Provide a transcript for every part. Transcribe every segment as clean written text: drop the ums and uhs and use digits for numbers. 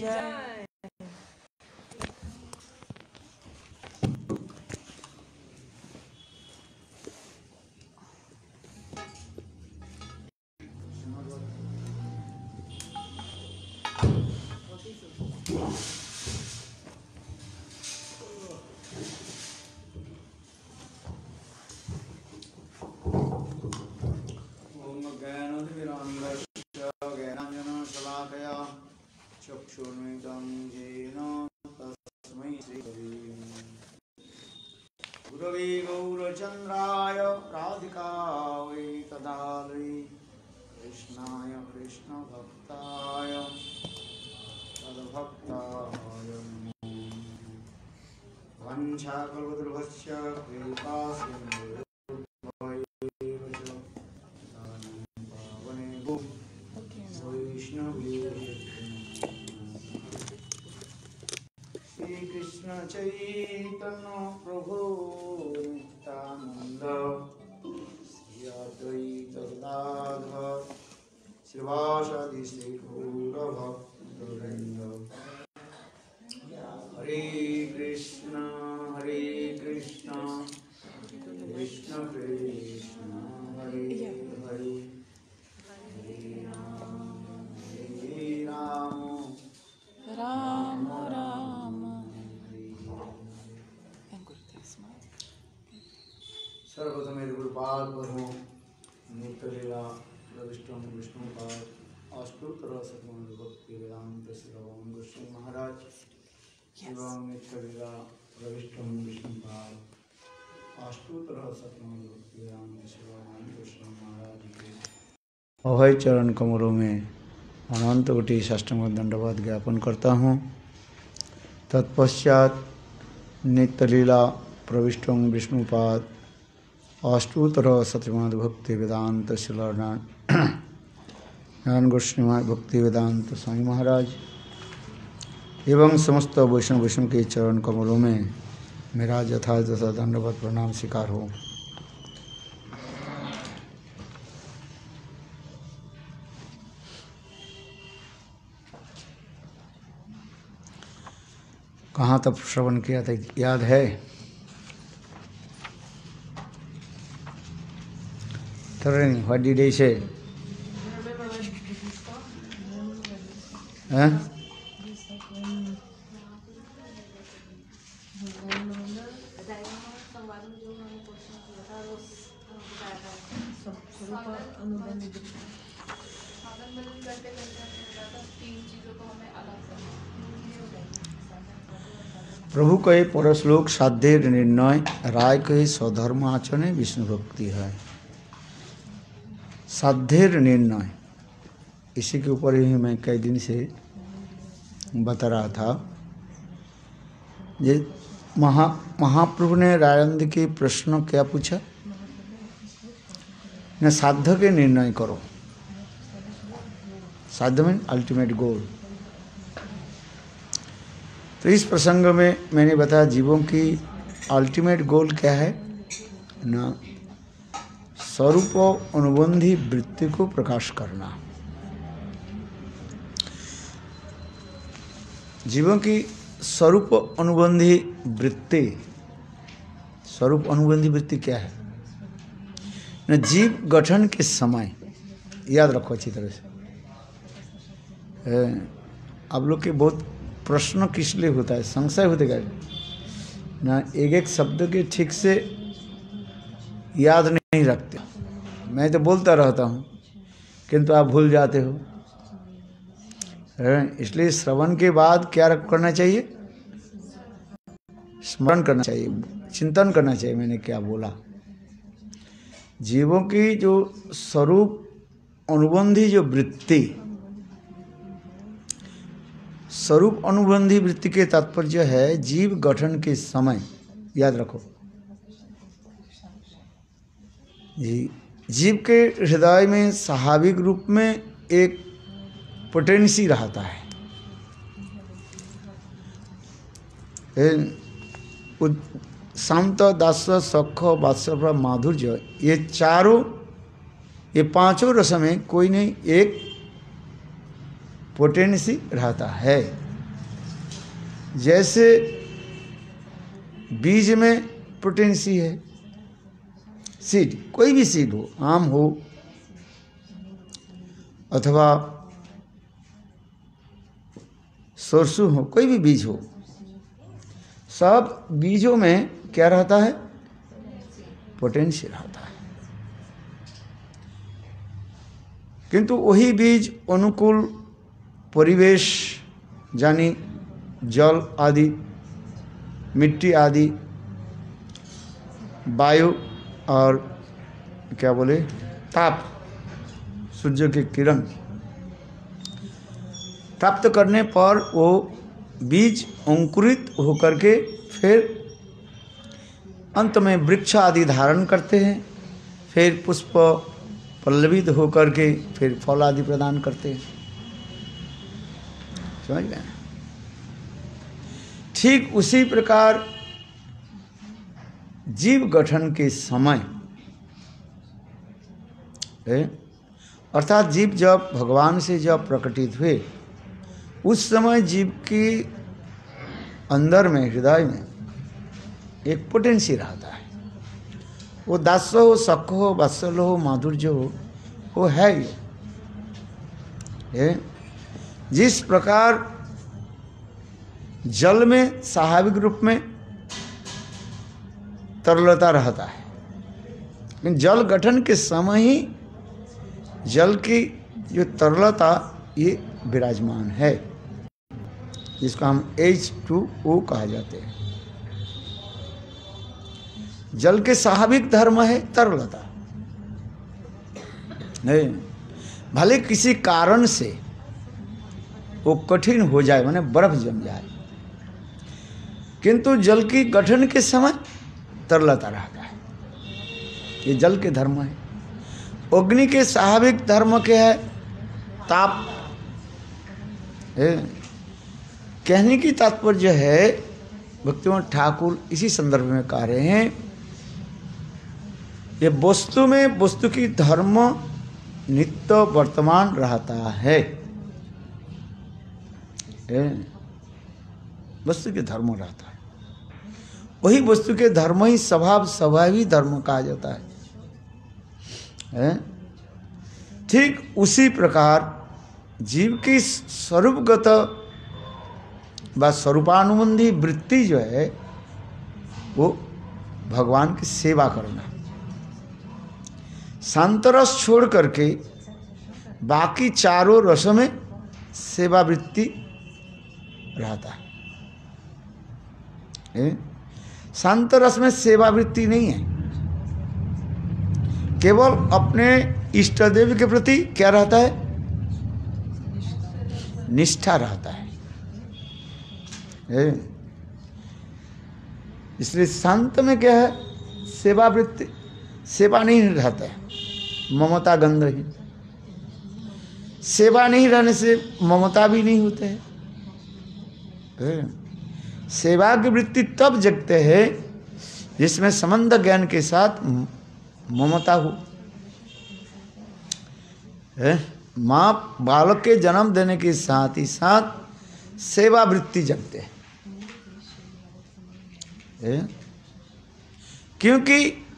जय। चक्षुर्मितं येन तस्मै गुरवे गौरचन्द्राय राधिकायै तदालये कृष्णाय कृष्णभक्ताय तद्भक्ताय वञ्चाकल्पतरुभस्य कृपासिन्धुभ्यैव च पावनेभ्यो वैष्णवेभ्यो श्री कृष्ण चैतन्य प्रभु नित्यानंद श्री अद्वैत गदाधर श्रीवासादि श्री गौरभक्तवृंद हरे कृष्ण कृष्ण कृष्ण हरे हरे हरे राम राम राम। सर्वप्रथम गुरुपाद पद्मो नित्यलीला प्रविष्टम विष्णुपाद अष्टोत्तर शतमान भक्ति वेदांत श्रीराम गोस्वामी महाराज एवं नित्यलीला प्रविष्टम विष्णुपाद अष्टोत्तर शतमान भक्ति वेदांत श्रीराम गोस्वामी महाराज के अभय चरण कमलों में अनंत कोटि साष्टांग दंडवत ज्ञापन करता हूँ। तत्पश्चात नित्यलीला प्रविष्टम विष्णुपाद अष्टोत्तर शतमान भक्ति वेदांत श्रीनारायण गोस्वामी भक्ति वेदांत स्वामी महाराज एवं समस्त वैष्णव के चरण कमलों में मेरा यथार्थ दंडवत प्रणाम स्वीकार हो। कहाँ तक श्रवण किया था याद है? What did I say? Huh? प्रभु कहे परश्लोक साध्य निर्णय राय कहे स्वधर्म आचरणे विष्णु भक्ति है। साध्य निर्णय इसी के ऊपर ही मैं कई दिन से बता रहा था। ये महाप्रभु ने रायनंद के प्रश्न क्या पूछा न साध्य के निर्णय करो। साध्य मीन अल्टीमेट गोल। तो इस प्रसंग में मैंने बताया जीवों की अल्टीमेट गोल क्या है ना, स्वरूप अनुबंधी वृत्ति को प्रकाश करना। जीवों की स्वरूप अनुबंधी वृत्ति, स्वरूप अनुबंधी वृत्ति क्या है न, जीव गठन के समय याद रखो अच्छी तरह से। आप लोग के बहुत प्रश्न किस लिए होता है, संशय होते गए ना, एक शब्द के ठीक से याद नहीं रखते। मैं तो बोलता रहता हूँ किंतु आप भूल जाते हो। इसलिए श्रवण के बाद क्या करना चाहिए? स्मरण करना चाहिए, चिंतन करना चाहिए मैंने क्या बोला। जीवों की जो स्वरूप अनुबंधी जो वृत्ति, स्वरूप अनुबंधी वृत्ति के तात्पर्य है जीव गठन के समय। याद रखो जी, जीव के हृदय में स्वाभाविक रूप में एक पोटेंसी रहता है। शांत दास सख वात्सल्य माधुर्य, ये चारों, ये पांचों रस में कोई नहीं एक पोटेंसी रहता है। जैसे बीज में पोटेंसी है, सीड, कोई भी सीड हो, आम हो अथवा सरसों हो, कोई भी बीज हो, सब बीजों में क्या रहता है? पोटेंशियल रहता है। किंतु वही बीज अनुकूल परिवेश यानी जल आदि, मिट्टी आदि, वायु और क्या बोले ताप, सूर्य के किरण प्राप्त करने पर वो बीज अंकुरित होकर के फिर अंत में वृक्ष आदि धारण करते हैं, फिर पुष्प पल्लवित होकर के फिर फल आदि प्रदान करते हैं। समझ गए? ठीक उसी प्रकार जीव गठन के समय अर्थात जीव जब भगवान से जब प्रकटित हुए उस समय जीव के अंदर में, हृदय में एक पोटेंसी रहता है। वो दास्य हो, सख हो, वत्सल हो, माधुर्य हो, वो है ये। जिस प्रकार जल में स्वाभाविक रूप में तरलता रहता है, लेकिन जल गठन के समय ही जल की जो तरलता ये विराजमान है, जिसको हम H2O कहा जाते हैं। जल के स्वाभाविक धर्म है तरलता। नहीं, भले किसी कारण से वो कठिन हो जाए, माने बर्फ जम जाए, किंतु जल की गठन के समय तरलता रहता है। ये जल के धर्म है। अग्नि के स्वाभाविक धर्म के है ताप। कहने की तात्पर्य है, भक्तिवंत ठाकुर इसी संदर्भ में कह रहे हैं, ये वस्तु में वस्तु की धर्म नित्य वर्तमान रहता है। वस्तु के धर्म रहता है, वही वस्तु के धर्म ही स्वभावी धर्म कहा जाता है। ठीक उसी प्रकार जीव की स्वरूपगत व स्वरूपानुबंधी वृत्ति जो है वो भगवान की सेवा करना। शांत रस छोड़ करके बाकी चारों रसों में सेवा वृत्ति रहता है। शांत रस में सेवा वृत्ति नहीं है, केवल अपने इष्ट देव के प्रति क्या रहता है? निष्ठा रहता है। इसलिए शांत में क्या है? सेवा वृत्ति, सेवा नहीं रहता है, ममता गंधहीन। सेवा नहीं रहने से ममता भी नहीं होते है। सेवा की वृत्ति तब जगते हैं जिसमें संबंध ज्ञान के साथ ममता हो। माँ बालक के जन्म देने के साथ ही साथ सेवा वृत्ति जगते हैं। क्योंकि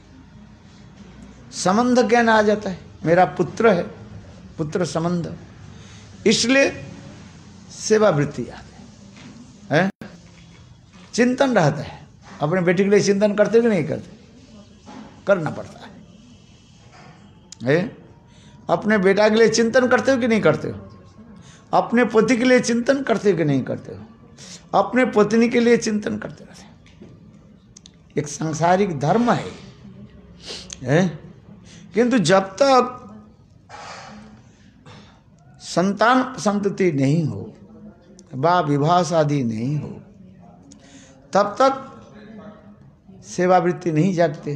संबंध ज्ञान आ जाता है, मेरा पुत्र है, पुत्र संबंध, इसलिए सेवा वृत्ति आती है। चिंतन रहता है, अपने बेटे के लिए चिंतन करते कि नहीं करते? करना पड़ता है। अपने बेटा के लिए चिंतन करते हो कि नहीं करते हो? अपने पति के लिए चिंतन करते हो कि नहीं करते हो? अपने पत्नी के लिए चिंतन करते रहते हो। एक सांसारिक धर्म है। किंतु जब तक संतान संतति नहीं हो, वा विवाह शादी नहीं हो, तब तक सेवावृत्ति नहीं जागते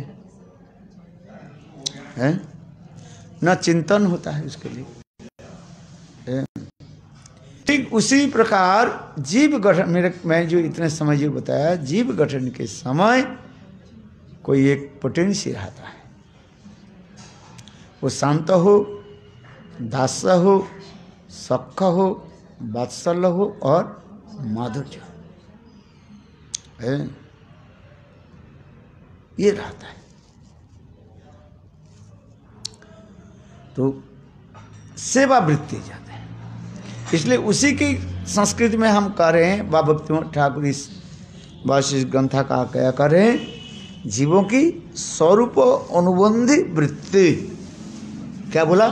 हैं, न चिंतन होता है उसके लिए। ठीक उसी प्रकार जीव गठन, मैं जो इतने समय जो बताया, जीव गठन के समय कोई एक पोटेंशियल रहता है। वो शांत हो, दास्य हो, सख हो, वात्सल्य हो और माधुर्य हो। है, ये रहता है। तो सेवा वृत्ति जाते हैं, इसलिए उसी की संस्कृति में हम कह रहे हैं, बाबा भक्तिविनोद ठाकुर इस वाशिष्ठ ग्रंथा का क्या कर रहे हैं, जीवों की स्वरूप अनुबंधी वृत्ति, क्या बोला,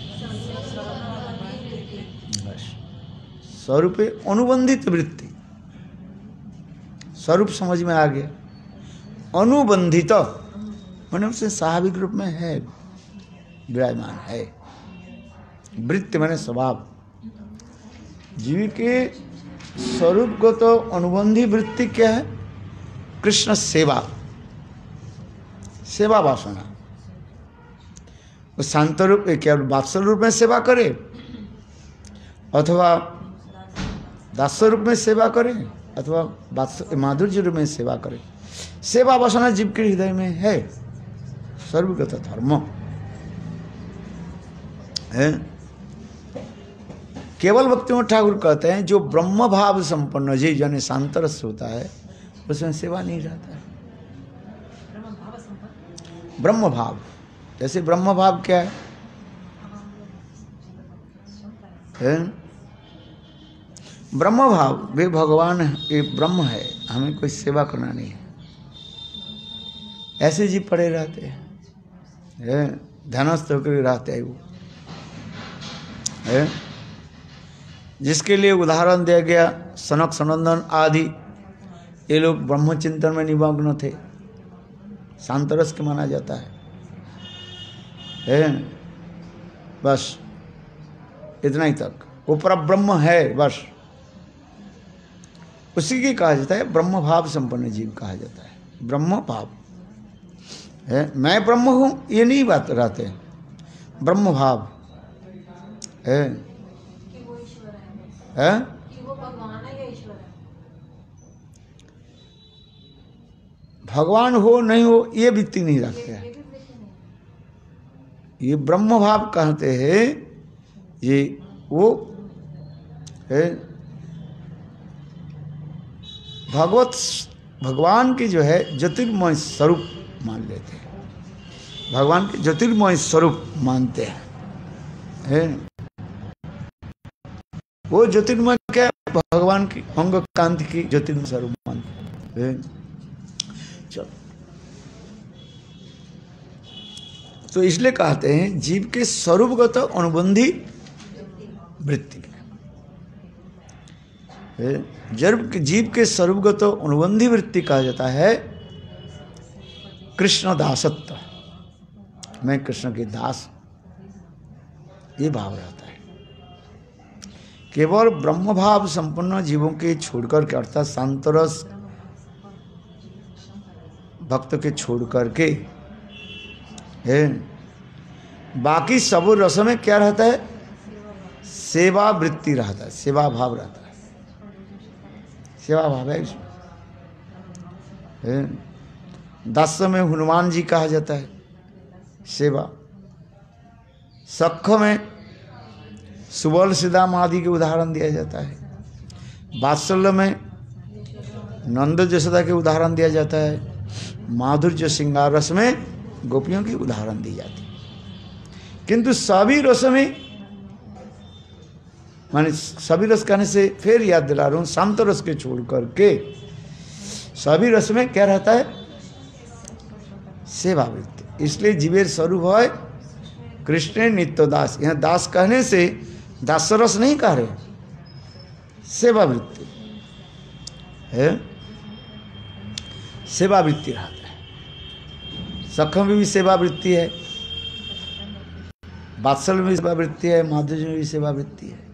स्वरूप अनुबंधित वृत्ति, स्वरूप समझ में आ गया, अनुबंधित मैंने उससे स्वाभाविक रूप में है, विराजमान है। वृत्ति मैंने स्वभाव, जीव के स्वरूप को तो अनुबंधी वृत्ति क्या है, कृष्ण सेवा, सेवा वासना। वो शांत रूप क्या वात्सल रूप में सेवा करे अथवा दास रूप में सेवा करे अथवा माधुर्य रूप में सेवा करे, सेवा वासना जीव के हृदय में है, सर्वगत धर्म है। केवल भक्तिविनोद ठाकुर कहते हैं जो ब्रह्म भाव संपन्न जीव यानी शांत रस होता है उसमें सेवा नहीं रहता है। ब्रह्म भाव, जैसे ब्रह्म भाव क्या है? ब्रह्म भाव, वे भगवान ये ब्रह्म है, हमें कोई सेवा करना नहीं है, ऐसे जीव पड़े रहते हैं, ध्यानस्थ होकर रहते हैं वो है। जिसके लिए उदाहरण दिया गया सनक सनंदन आदि, ये लोग ब्रह्म चिंतन में निमग्न थे, शांतरस के माना जाता है। बस इतना ही तक, वो परब्रह्म है, बस उसी की कहा जाता है ब्रह्म भाव संपन्न जीव कहा जाता है। ब्रह्म भाव है, मैं ब्रह्म हूं ये नहीं बात रहते, ब्रह्म भाव है, भगवान हो नहीं हो ये वृत्ति नहीं रखते हैं, ये ब्रह्म भाव कहते हैं, ये वो है भगवान की जो है ज्योतिर्मय स्वरूप मान लेते हैं, भगवान के ज्योतिर्मय स्वरूप मानते हैं। वो ज्योतिर्मय क्या, भगवान की अंग कांति की ज्योतिर्मय स्वरूप मानते हैं। चलो, तो इसलिए कहते हैं जीव के स्वरूपगत अनुबंधी वृत्ति, जीव के स्वरूपगत अनुबंधी वृत्ति कहा जाता है कृष्ण दासत्व, मैं कृष्ण के दास, ये भाव रहता है। केवल ब्रह्म भाव संपन्न जीवों के छोड़कर के, अर्थात शांतरस भक्त के छोड़ करके है, बाकी सब रस में क्या रहता है, सेवा वृत्ति रहता है, सेवा भाव रहता है, सेवा भाव है इसमें। दास में हनुमान जी कहा जाता है सेवा, सख में सुबल सीधाम आदि के उदाहरण दिया जाता है, वात्सल्य में नंद जसोदा के उदाहरण दिया जाता है, माधुर्य श्रृंगार रस में गोपियों की उदाहरण दी जाती है। किंतु सभी रस में, माने सभी रस कहने से फिर याद दिला रहा हूं, शांत रस के छोड़ करके सभी रस में क्या रहता है, सेवा वृत्ति। इसलिए जीवेर स्वरूप है कृष्ण नित्य दास, यहाँ दास कहने से दास रस नहीं कह रहे, सेवा वृत्ति है, सेवा वृत्ति रहता है। सख में भी सेवा वृत्ति है, वात्सल में भी सेवा वृत्ति है, माधुर्य में भी सेवा वृत्ति है।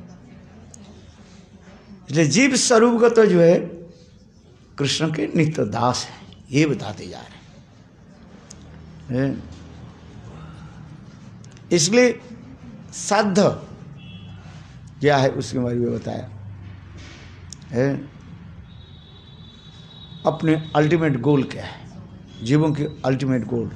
इसलिए जीव स्वरूपगत जो है कृष्ण के नित्य दास है, ये बताते जा रहे हैं। इसलिए साध क्या है उसके बारे में बताया है, अपने अल्टीमेट गोल क्या है, जीवों की अल्टीमेट गोल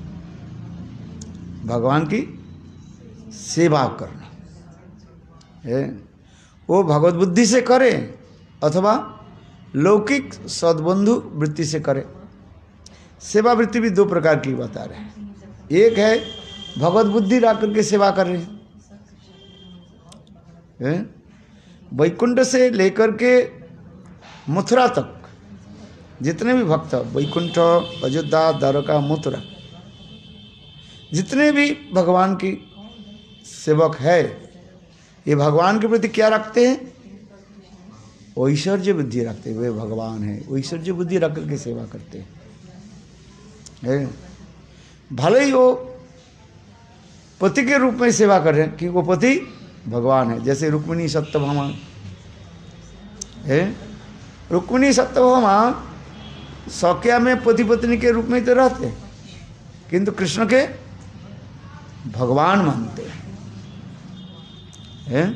भगवान की सेवा करना है। वो भगवत बुद्धि से करे अथवा लौकिक सद्बंधु वृत्ति से करे। सेवा वृत्ति भी दो प्रकार की बता रहे हैं। एक है भगवत बुद्धि रख करके सेवा कर रहे हैं, वैकुंठ से लेकर के मथुरा तक जितने भी भक्त, वैकुंठ, अयोध्या, द्वारका, मथुरा, जितने भी भगवान की सेवक है, ये भगवान के प्रति क्या रखते हैं? ऐश्वर्य बुद्धि रखते हैं। वे भगवान है, ऐश्वर्य बुद्धि रख करके सेवा करते हैं। भले ही वो पति के रूप में सेवा कर रहे हैं कि वो पति भगवान है। जैसे रुक्मिणी सत्यभामा है, रुक्मिणी सत्यभामा सौक्या में पति पत्नी के रूप में तो रहते हैं, किंतु कृष्ण के भगवान मानते हैं।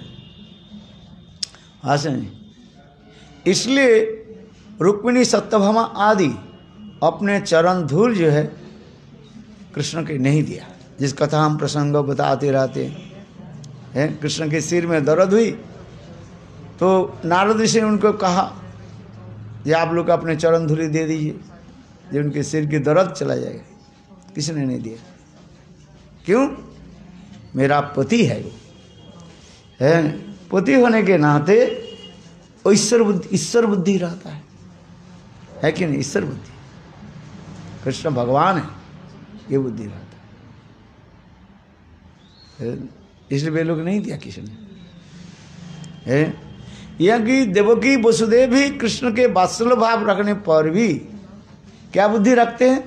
आशा नहीं, इसलिए रुक्मिणी सत्यभामा आदि अपने चरण धूल जो है कृष्ण के नहीं दिया। जिस कथा हम प्रसंग बताते रहते हैं, कृष्ण के सिर में दर्द हुई तो नारद ऋषि ने उनको कहा कि आप लोग अपने चरण धूलि दे दीजिए, जो उनके सिर की दर्द चला जाएगा। किसी ने नहीं दिया। क्यों? मेरा पति है वो, है पति होने के नाते ईश्वर बुद्धि रहता है कि नहीं? ईश्वर बुद्धि, कृष्ण भगवान है, ये बुद्धि रहता है। इसलिए वे लोग नहीं दिया किसी ने। यह कि देवकी वसुदेव भी कृष्ण के वात्सल्य भाव रखने पर भी क्या बुद्धि रखते हैं?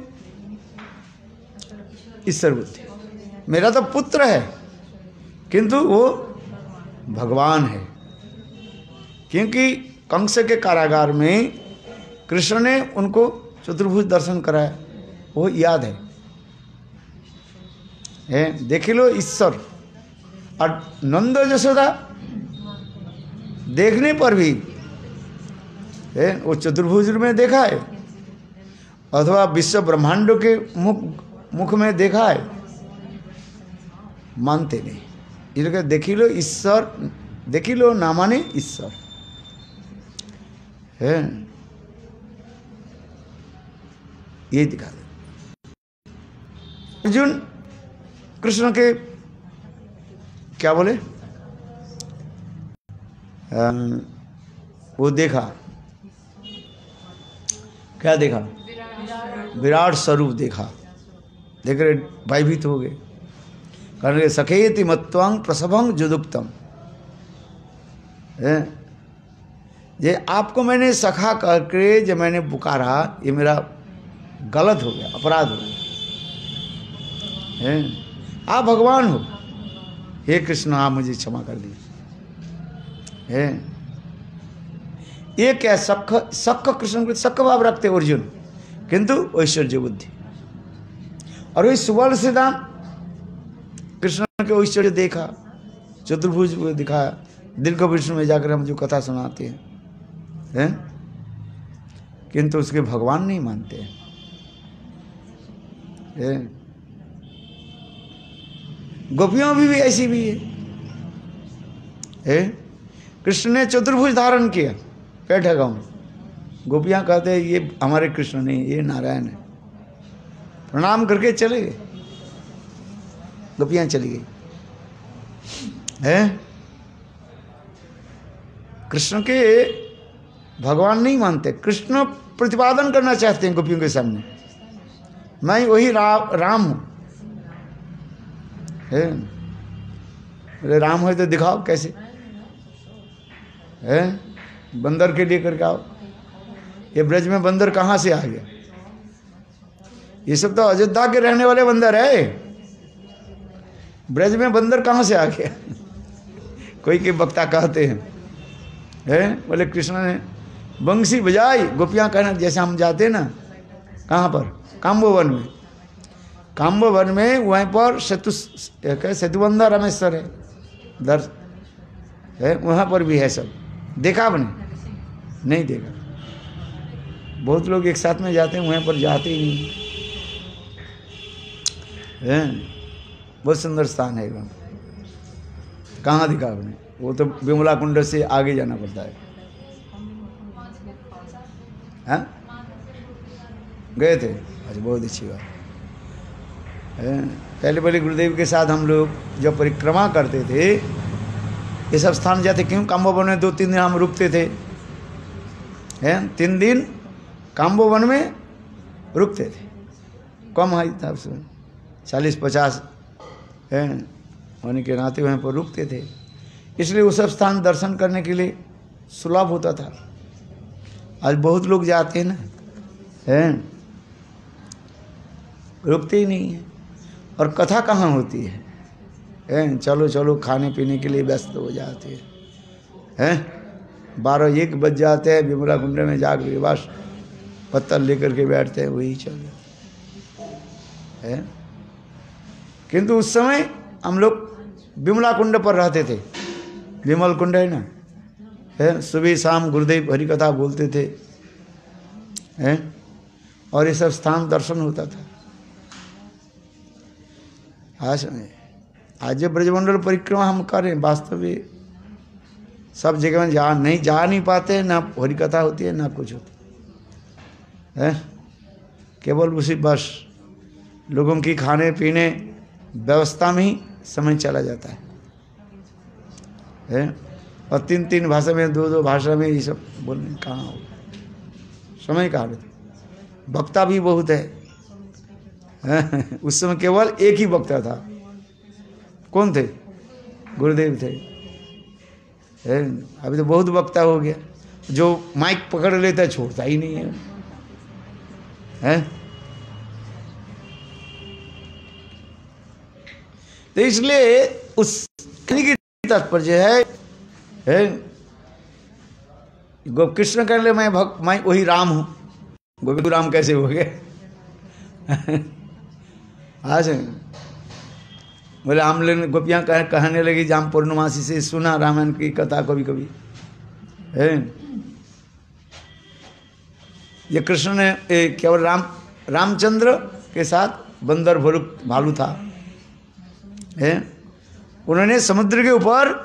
ईश्वर बुद्धि। मेरा तो पुत्र है किंतु वो भगवान है। क्योंकि कंस के कारागार में कृष्ण ने उनको चतुर्भुज दर्शन कराया, वो याद है। देख लो ईश्वर। और नंद यशोदा देखने पर भी वो चतुर्भुज में देखा है, अथवा विश्व ब्रह्मांडों के मुख में देखा है, मानते नहीं। इसलिए देखी लो ईश्वर, देखी लो नामाने ईश्वर है, ये दिखा दे। अर्जुन कृष्ण के क्या बोले, वो देखा, क्या देखा? विराट स्वरूप देखा। देख रहे भयभीत हो गए, कह रहे सखेति मत्वांग प्रसभंग जुदुक्तम। ये आपको मैंने सखा करके जब मैंने पुकारा, ये मेरा गलत हो गया, अपराध हो गया। आप भगवान हो, हे कृष्ण आप मुझे क्षमा कर दीजिए। ये क्या सख कृष्ण को सख भाव रखते अर्जुन, किंतु ऐश्वर्य बुद्धि। और वही सुवर्ण से दाम कृष्ण के ऐश्वर्य देखा, चतुर्भुज को दिखाया। दिल को विष्णु में जाकर हम जो कथा सुनाते हैं, किंतु उसके भगवान नहीं मानते हैं। गोपियों भी ऐसी भी है। कृष्ण ने चतुर्भुज धारण किया, बैठा गाँव। गोपियाँ कहते हैं ये हमारे कृष्ण नहीं, ये नारायण है। प्रणाम करके चले गए, गोपियाँ चली गई। कृष्ण के भगवान नहीं मानते। कृष्ण प्रतिपादन करना चाहते हैं गोपियों के सामने, मैं वही राम हूँ। राम हो तो दिखाओ कैसे है? बंदर के लिए करके आओ। ये ब्रज में बंदर कहाँ से आ गया? ये सब तो अयोध्या के रहने वाले बंदर है, ब्रज में बंदर कहाँ से आ गया? कोई के वक्ता कहते हैं बोले कृष्ण ने बंसी बजाई, गोपियाँ कहना जैसे हम जाते ना, कहाँ पर? काम्बोवन में। काम्बोवन में वहीं पर सेतुबंधा रामेश्वर है, दर्श है, वहाँ पर भी है। सब देखा आपने? नहीं देखा। बहुत लोग एक साथ में जाते हैं, वहाँ पर जाते ही नहीं है। बहुत सुंदर स्थान है वहाँ। कहाँ दिखा आपने? वो तो विमला कुंड से आगे जाना पड़ता है। हाँ गए थे? अच्छा, बहुत अच्छी बात है। पहले पहले गुरुदेव के साथ हम लोग जब परिक्रमा करते थे, ये सब स्थान जाते, क्यों काम्बोवन में 2-3 दिन हम रुकते थे, हैं 3 दिन काम्बोवन में रुकते थे। कम हाइट था उसमें, 40-50 हैं होने के नाते वहाँ पर रुकते थे, इसलिए वो सब स्थान दर्शन करने के लिए सुलभ होता था। आज बहुत लोग जाते हैं ना, हैं रुकते ही नहीं है। और कथा कहाँ होती है, हैं चलो चलो खाने पीने के लिए व्यस्त हो जाते हैं 12-1 बज जाते हैं, विमला कुंड में जाकर बस पत्थर लेकर के बैठते हैं, वही चलो है। किंतु उस समय हम लोग विमला कुंड पर रहते थे, विमल कुंड है ना, है सुबह शाम गुरुदेव हरि कथा बोलते थे, हैं और ये सब स्थान दर्शन होता था। आज जब ब्रजमंडल परिक्रमा हम करें, वास्तव में सब जगह में जा नहीं पाते, ना हरि कथा होती है ना कुछ होता है, केवल उसी बस लोगों की खाने पीने व्यवस्था में ही समय चला जाता है और 3-3 भाषा में 2-2 भाषा में ये सब बोलने कहाँ हो, समय कहाँ रहता। वक्ता भी बहुत है उस समय केवल एक ही वक्ता था, कौन थे? गुरुदेव थे। अभी तो बहुत वक्ता हो गया, जो माइक पकड़ लेता है छोड़ता ही नहीं है। तो इसलिए उस की तात्पर्य है कृष्ण कहने लगे मैं वही राम हूं। गोविंद राम कैसे हो गए? आज बोले हम लोग गोपियाँ कहने लगी, जाम पूर्णमासी से सुना रामायण की कथा कभी कभी है। ये कृष्ण ने केवल रामचंद्र के साथ बंदर भालू था, है उन्होंने समुद्र के ऊपर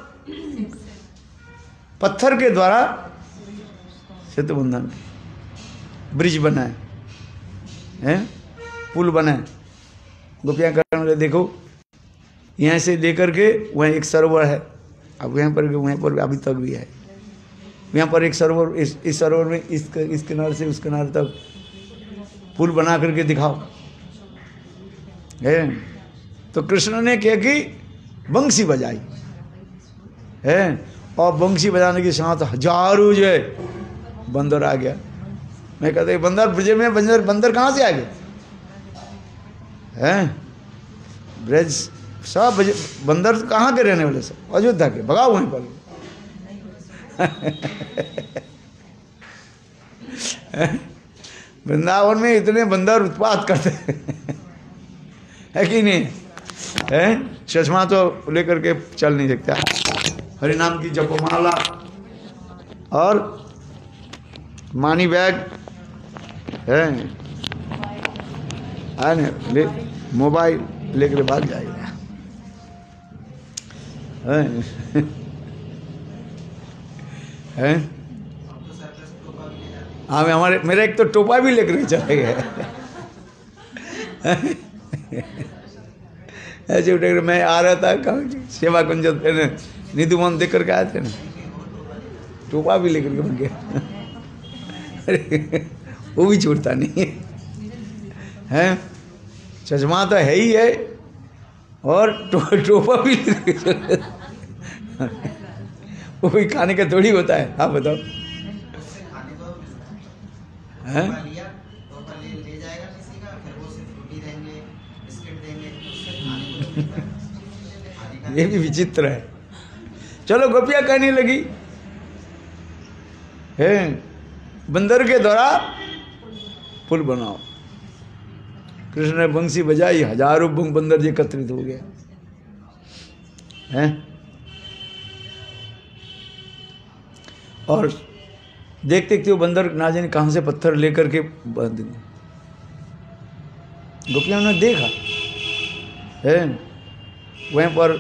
पत्थर के द्वारा सेतु बंधन ब्रिज बनाए, हैं पुल बनाए। गोपियाँ करने वाले देखो, यहाँ से लेकर के वहाँ एक सरोवर है, अब वहाँ पर अभी तक भी है। यहाँ पर एक सरोवर, इस सरोवर में इस किनारे से उस किनारे तक पुल बना करके दिखाओ, है। तो कृष्ण ने क्या कि बंसी बजाई, है, और बंसी बजाने के साथ हजारों जो है बंदर आ गया। मैं कहते बंदर ब्रज में बंदर कहाँ से आ गए? हैं ब्रज सब बंदर कहाँ के रहने वाले? सब अयोध्या के, भगाओ वहीं पर। वृंदावन में इतने बंदर उत्पात करते है कि नहीं है? चश्मा तो लेकर के चल नहीं सकता, हरि नाम की जपमाला और मानी बैग है ना, मोबाइल लेकर भाग जाएगा। हैं हाँ मेरा एक तो टोपा भी लेकर चला गया ऐसे उठे। मैं आ रहा था कहाँ सेवा कुंज निधुमन देख करके आए थे ना, टोपा भी लेकर के बन गया। अरे वो भी छूटता नहीं है, चश्मा तो है ही है और टोपा भी लेकर वो भी खाने का थोड़ी होता है। हाँ बताओ, ये भी विचित्र है। चलो गोपियाँ कहने लगी, है बंदर के द्वारा पुल बनाओ। कृष्ण ने बंसी बजाई, हजारों बंदर एकत्रित हो गए हैं। और देखते देखते वो बंदर ना जाने कहां से पत्थर लेकर के बांध देंगे। गोपियों ने देखा है, वहीं पर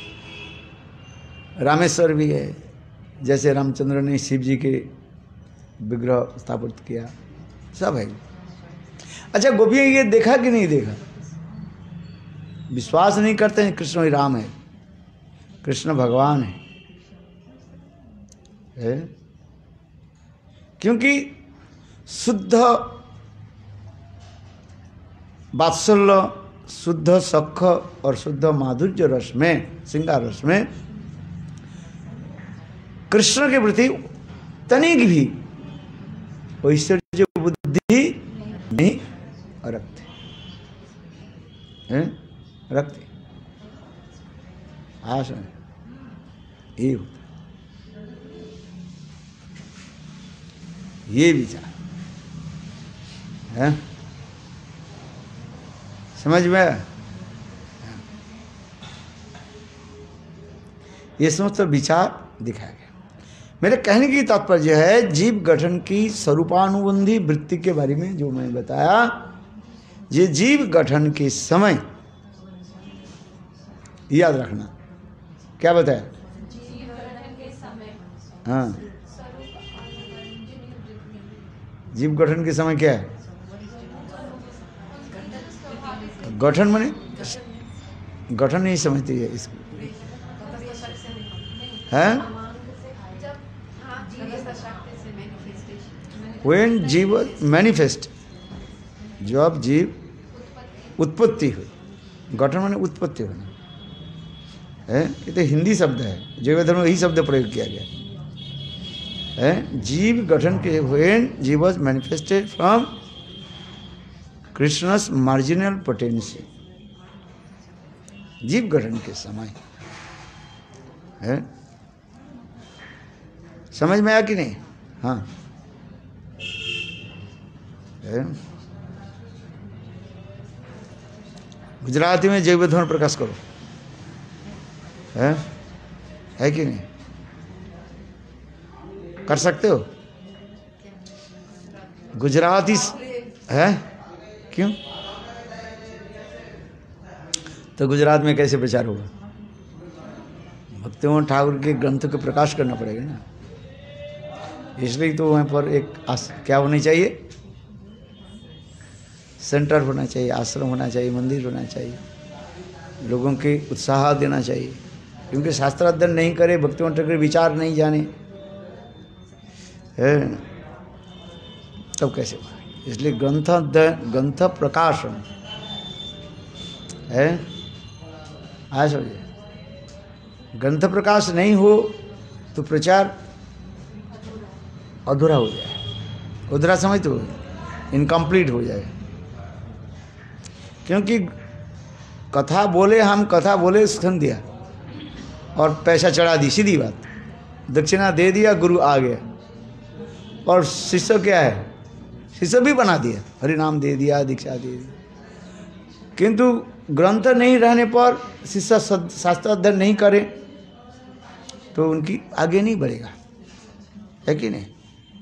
रामेश्वर भी है, जैसे रामचंद्र ने शिव जी के विग्रह स्थापित किया, सब है। अच्छा, गोपियाँ ये देखा कि नहीं देखा? विश्वास नहीं करते हैं कृष्ण ही राम है, कृष्ण भगवान है? क्योंकि शुद्ध वात्सल्य, शुद्ध सख और शुद्ध माधुर्य रस में, श्रृंगार रस में कृष्ण के प्रति तनिक भी ऐश्वर्य बुद्धि नहीं रखते हैं, रखते आशा ये होता, ये विचार है, समझ में आया? ये समस्त विचार दिखाया गया। मेरे कहने की तात्पर्य है जीव गठन की स्वरूपानुबंधी वृत्ति के बारे में जो मैं बताया, ये जीव गठन के समय याद रखना। क्या बताया? हाँ, जीव गठन के समय क्या है? गठन माने गठन नहीं समझती है इसको, है when जीव मैनिफेस्ट, जब जीव उत्पत्ति हुई, गठन माने उत्पत्ति होना है। ये तो हिंदी शब्द है, जैव धर्म में यही शब्द प्रयोग किया गया है। जीव गठन के when जीव was manifested from Krishna's marginal potency, जीव गठन के समय है। समझ में आया कि नहीं? हाँ है? गुजराती में जैव धर्म प्रकाश करो, है कि नहीं? कर सकते हो? गुजराती है? क्यों? तो गुजरात में कैसे प्रचार होगा? भक्तिमोहन ठाकुर के ग्रंथ को प्रकाश करना पड़ेगा ना, इसलिए तो वहाँ पर एक क्या होनी चाहिए? सेंटर होना चाहिए, आश्रम होना चाहिए, मंदिर होना चाहिए, लोगों के उत्साह देना चाहिए। क्योंकि शास्त्र अध्ययन नहीं करे, भक्तिमोहन ठाकुर विचार नहीं जाने, है तब कैसे होगा? इसलिए ग्रंथ अध्ययन, ग्रंथ प्रकाशन है। आज समझिए, ग्रंथ प्रकाश नहीं हो तो प्रचार अधूरा हो जाए, अधूरा समझ तो इनकम्प्लीट हो जाए। क्योंकि कथा बोले, हम कथा बोले, सुन दिया और पैसा चढ़ा दी, सीधी बात, दक्षिणा दे दिया, गुरु आ गया, और शिष्य क्या है? शिष्य भी बना दिया, हरि नाम दे दिया, दीक्षा दे दी। किंतु ग्रंथ नहीं रहने पर शिष्य शास्त्र अध्ययन नहीं करे तो उनकी आगे नहीं बढ़ेगा, है कि नहीं?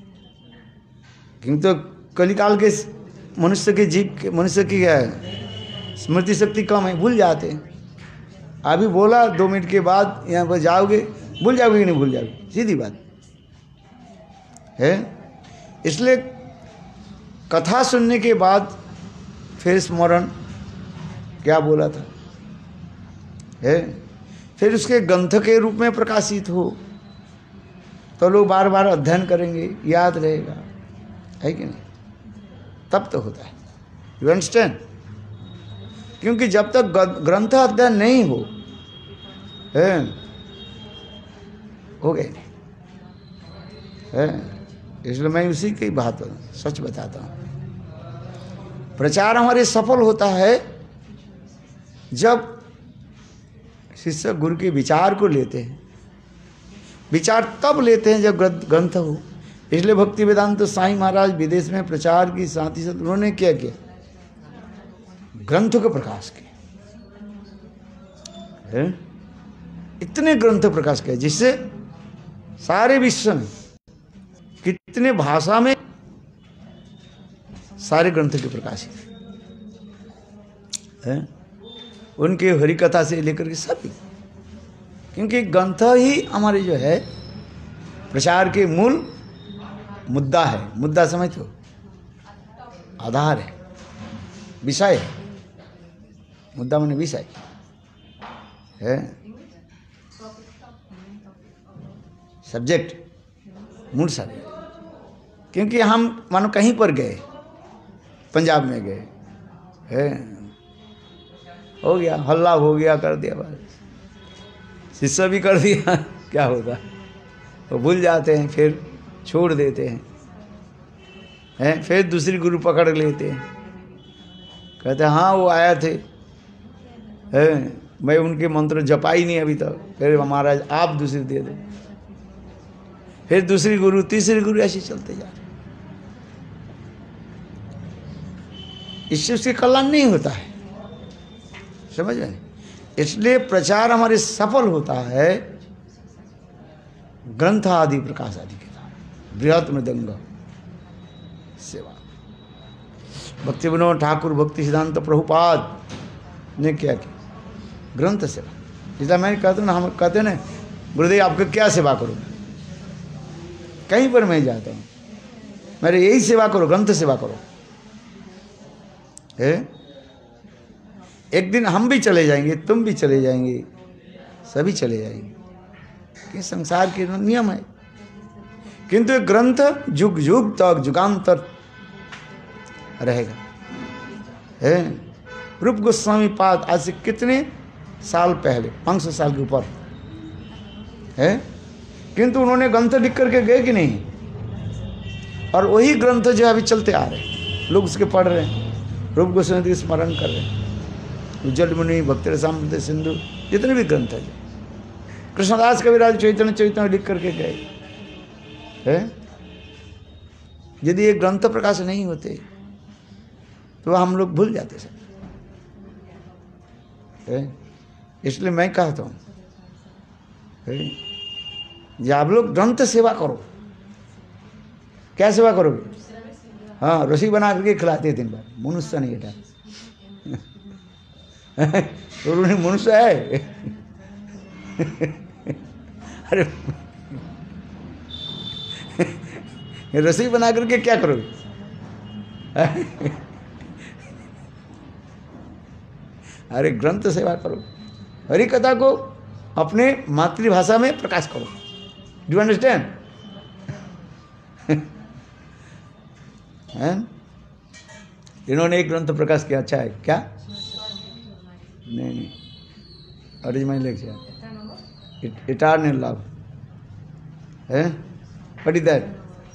किंतु कलिकाल के मनुष्य के जीव के, मनुष्य की क्या है, स्मृति शक्ति कम है, भूल जाते हैं। अभी बोला 2 मिनट के बाद यहाँ पर जाओगे, भूल जाओगे कि नहीं भूल जाओगे, सीधी बात है। इसलिए कथा सुनने के बाद फिर स्मरण क्या बोला था है, फिर उसके ग्रंथ के रूप में प्रकाशित हो तो लोग बार बार अध्ययन करेंगे, याद रहेगा, है कि नहीं? तब तो होता है। You understand? क्योंकि जब तक ग्रंथ अध्ययन नहीं हो गए नहीं है। इसलिए मैं उसी की बात सच बताता हूँ। प्रचार हमारे सफल होता है जब शिष्य गुरु के विचार को लेते हैं। विचार तब लेते हैं जब ग्रंथ हो। इसलिए भक्ति वेदांत तो साईं महाराज विदेश में प्रचार की साथ ही साथ उन्होंने क्या किया, ग्रंथ को प्रकाश किया, इतने ग्रंथ प्रकाश किया जिससे सारे विश्व में, कितने भाषा में सारे ग्रंथ के प्रकाशित है, उनके हरि कथा से लेकर के सभी। क्योंकि ग्रंथ ही हमारे जो है प्रचार के मूल मुद्दा है। मुद्दा समझते हो? आधार है, विषय है, मुद्दा माने विषय है, सब्जेक्ट, मूल सब्जेक्ट। क्योंकि हम मानो कहीं पर गए, पंजाब में गए, है, हो गया, हल्ला हो गया, कर दिया, बस शिष्य भी कर दिया, क्या होगा, वो भूल जाते हैं, फिर छोड़ देते हैं, फिर दूसरी गुरु पकड़ लेते हैं, कहते हैं हाँ वो आया थे, मैं उनके मंत्र जपा ही नहीं अभी तक, फिर महाराज आप दूसरी दे दो, फिर दूसरी गुरु, तीसरी गुरु, ऐसे चलते जा रहे। इससे उसके कल्याण नहीं होता है, समझ में। इसलिए प्रचार हमारे सफल होता है ग्रंथ आदि प्रकाश आदि के द्वारा, बृहत मृदंग सेवा। भक्ति विनोद ठाकुर भक्ति सिद्धांत प्रभुपाद ने क्या किया, ग्रंथ सेवा। इसलिए मैं कहता हूँ ना, हम कहते हैं ना गुरुदेव आपको क्या सेवा करो, कहीं पर मैं जाता हूँ, मेरे यही सेवा करो, ग्रंथ सेवा करो। है एक दिन हम भी चले जाएंगे, तुम भी चले जाएंगे, सभी चले जाएंगे, ये संसार के नियम है। किंतु ग्रंथ जुग जुग तक जुगांतर रहेगा। है रूप गोस्वामी पाद आज से कितने साल पहले, 500 साल के ऊपर है, किंतु उन्होंने ग्रंथ लिख करके गए कि नहीं, और वही ग्रंथ जो अभी चलते आ रहे हैं, लोग उसके पढ़ रहे हैं, रूप गोस्वामी की स्मरण कर रहे हैं, उज्जवल मुनि, भक्ति रसामृत सिंधु, जितने भी ग्रंथ है, कृष्णदास कविराज चैतन्य चैतन्य लिख करके गए हैं। यदि ये ग्रंथ प्रकाश नहीं होते तो हम लोग भूल जाते सब। इसलिए मैं कहता हूँ जब आप लोग ग्रंथ सेवा करो, क्या सेवा करोगे? हाँ, रसोई बना करके खिलाते दिन भर, मनुष्य नहीं हटा तो उन्हें मनुष्य है अरे रसोई बना करके क्या करोगे? अरे ग्रंथ सेवा करो, हरि कथा को अपने मातृभाषा में प्रकाश करो। Do you understand? इन्होंने एक ग्रंथ प्रकाश किया, अच्छा है क्या? नहीं, ओरिजिनल लेक्चर इटर्नल लव है, व्हाट इज दैट?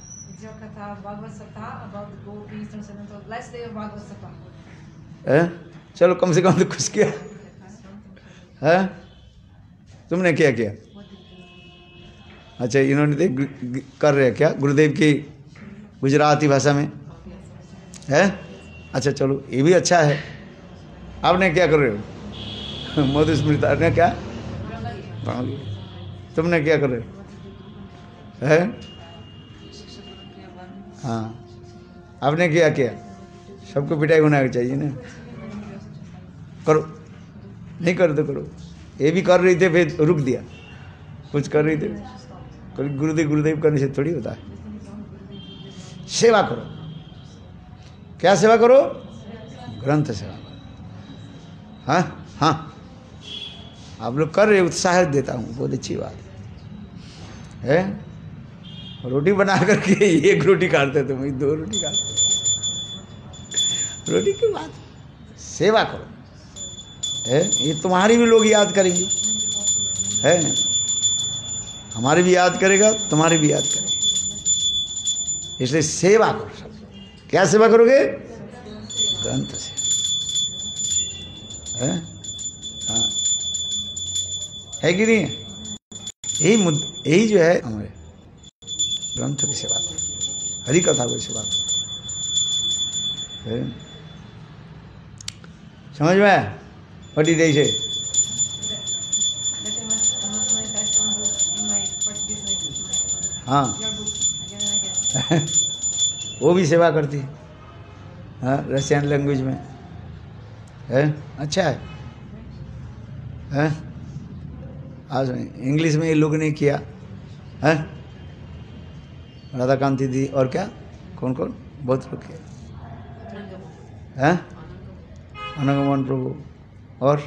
चलो कम से कम तो कुछ किया है, तुमने क्या किया? अच्छा, इन्होंने कर रहे क्या गुरुदेव की गुजराती भाषा में है? अच्छा चलो, ये भी अच्छा है। आपने क्या कर रहे हो? मधुस्मृता ने क्या? तुमने क्या कर रहे हो? है? हाँ, आपने क्या किया? सबको पिटाई होना चाहिए ना, करो, नहीं कर तो करो। ये भी कर रही थे, फिर रुक दिया, कुछ कर रही थे, गुरुदेव गुरुदेव करने से थोड़ी होता है। सेवा करो, क्या सेवा करो? ग्रंथ सेवा करो। हाँ हाँ, आप लोग कर रहे, उत्साह देता हूँ, बहुत अच्छी बात है। रोटी बना करके एक रोटी काटते तुम, 2 रोटी काटते, रोटी की बात, सेवा करो है। ये तुम्हारी भी लोग याद करेंगे, है, हमारी भी याद करेगा, तुम्हारी भी याद करेगा। इसलिए सेवा करो सब। क्या सेवा करोगे? ग्रंथ से है, हाँ, है कि नहीं? यही जो है हमारे ग्रंथ की सेवा करो, हरि कथा की सेवा करो। समझ में? व्हाट डिड आई से? हाँ वो भी सेवा करती है, हाँ, रशियन लैंग्वेज में है, अच्छा है। आज इंग्लिश में ये लोग ने किया है, राधा कांति दी और क्या, कौन कौन, बहुत लोग किया। है अनंगमोहन प्रभु और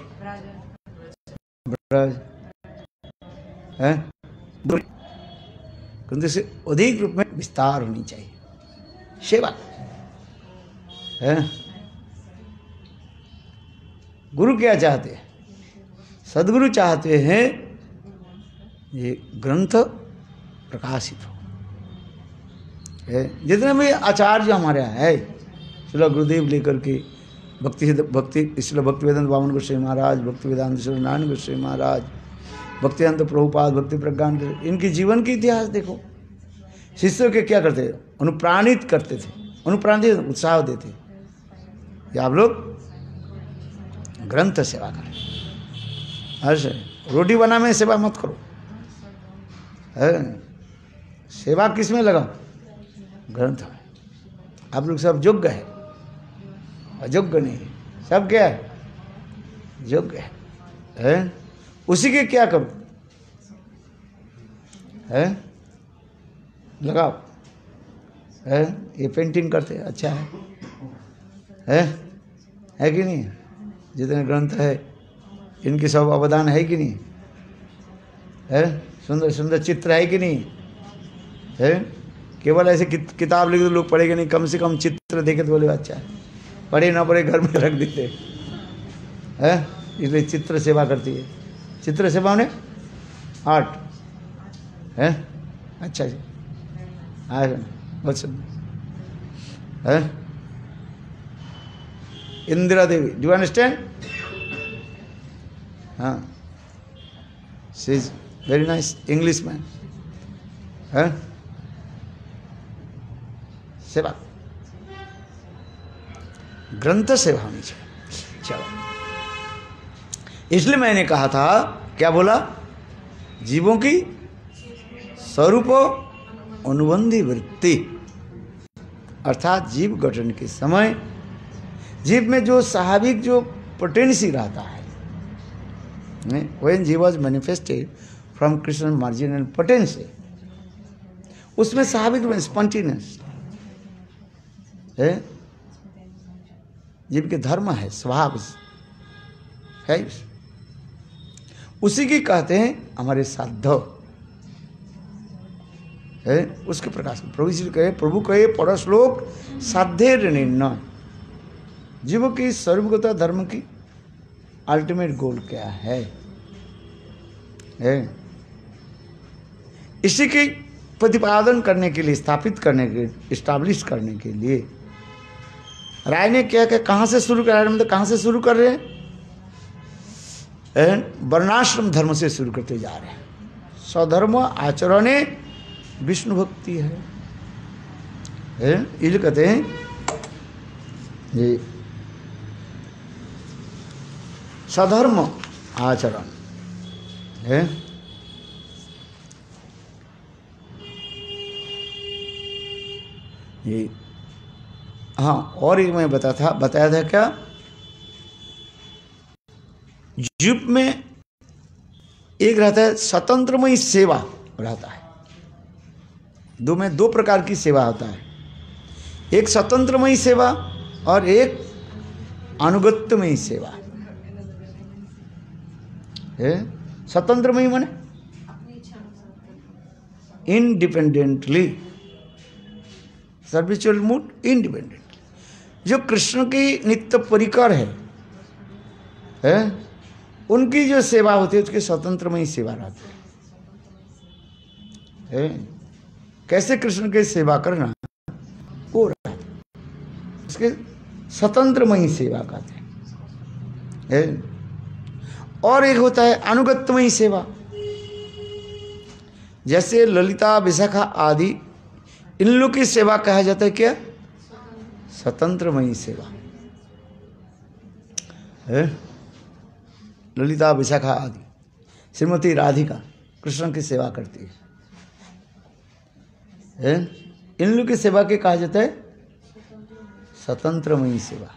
ब्रज है, किंतु इसे अधिक रूप में विस्तार होनी चाहिए सेवा है। गुरु क्या चाहते हैं? सदगुरु चाहते हैं ये ग्रंथ प्रकाशित हो। जितने भी आचार्य हमारे यहाँ है, श्रील गुरुदेव लेकर के भक्ति श्रील भक्तिवेदांत वामन गोस्वामी महाराज, भक्ति वेदांत नारायण गोस्वामी महाराज, भक्तिवेदांत प्रभुपाद, भक्ति प्रज्ञान, इनके जीवन के इतिहास देखो। शिष्यों के क्या करते थे? अनुप्राणित करते थे, अनुप्राणित उत्साह देते कि आप लोग ग्रंथ सेवा करें। ऐसे रोटी बनाने में सेवा मत करो, सेवा किस में लगाओ? ग्रंथ में। आप लोग सब योग्य है, अयोग्य नहीं है, सब क्या है? योग्य है। उसी के क्या करो? है लगाओ। है ये पेंटिंग करते अच्छा है कि नहीं? जितने ग्रंथ है इनके सब अवदान है कि नहीं? है सुंदर सुंदर चित्र है कि नहीं? है केवल ऐसे किताब लिखे तो लोग पढ़ेंगे नहीं, कम से कम चित्र देखे तो बोले अच्छा है, पढ़े ना पढ़े घर में रख देते हैं। इसलिए चित्र सेवा करती है। चित्र सेवा ने आर्ट है। अच्छा जी, बहुत सुंदर है। Indira Devi, do you understand? हाँ, she is very nice English man है। सेवा, ग्रंथ सेवा होनी चाहिए। चलो, इसलिए मैंने कहा था, क्या बोला? जीवों की स्वरूप अनुबंधी वृत्ति, अर्थात जीव गठन के समय जीव में जो स्वाभाविक जो पोटेंसी रहता है, when जीव was manifested from Krishna's marginal potency, उसमें स्वाभाविक में स्पॉन्टेनियस है, जीव के धर्म है, स्वभाव है, उसी की कहते हैं हमारे साध्य है, उसके प्रकाश में। प्रभु कहे पढ़ो श्लोक साध्य निर्णय, जीव की सर्वगता धर्म की अल्टीमेट गोल क्या है? इसी के प्रतिपादन करने के लिए, स्थापित करने के, इस्टाब्लिश करने के लिए राय ने क्या कहा? कहाँ से शुरू कर, मतलब कहाँ से शुरू कर रहे हैं? वर्णाश्रम धर्म से शुरू करते जा रहे हैं। स्वधर्म आचरणे विष्णु भक्ति है। ये जो कहते हैं ये स्वधर्म आचरण है। ये हाँ, और एक मैं बताया था क्या? जीव में एक रहता है स्वतंत्रमयी सेवा रहता है। दो प्रकार की सेवा होता है, एक स्वतंत्रमयी सेवा और एक अनुगत्यमयी सेवा। स्वतंत्रमयी माने इंडिपेंडेंटली, सर्विचुअल मूड इंडिपेंडेंट। जो कृष्ण की नित्य परिकर है, उनकी जो सेवा होती है उसकी स्वतंत्रमयी सेवा रहती है। कैसे कृष्ण की सेवा करना वो रहता है, उसके स्वतंत्रमयी सेवा कहते हैं। और एक होता है अनुगत्यमयी सेवा, जैसे ललिता विशाखा आदि, इन लोग की सेवा कहा जाता है क्या? स्वतंत्रमयी सेवा है। ललिता विशाखा आदि, श्रीमती राधिका कृष्ण की सेवा करती है। इन लोग की सेवा के कहा जाता है स्वतंत्रमयी सेवा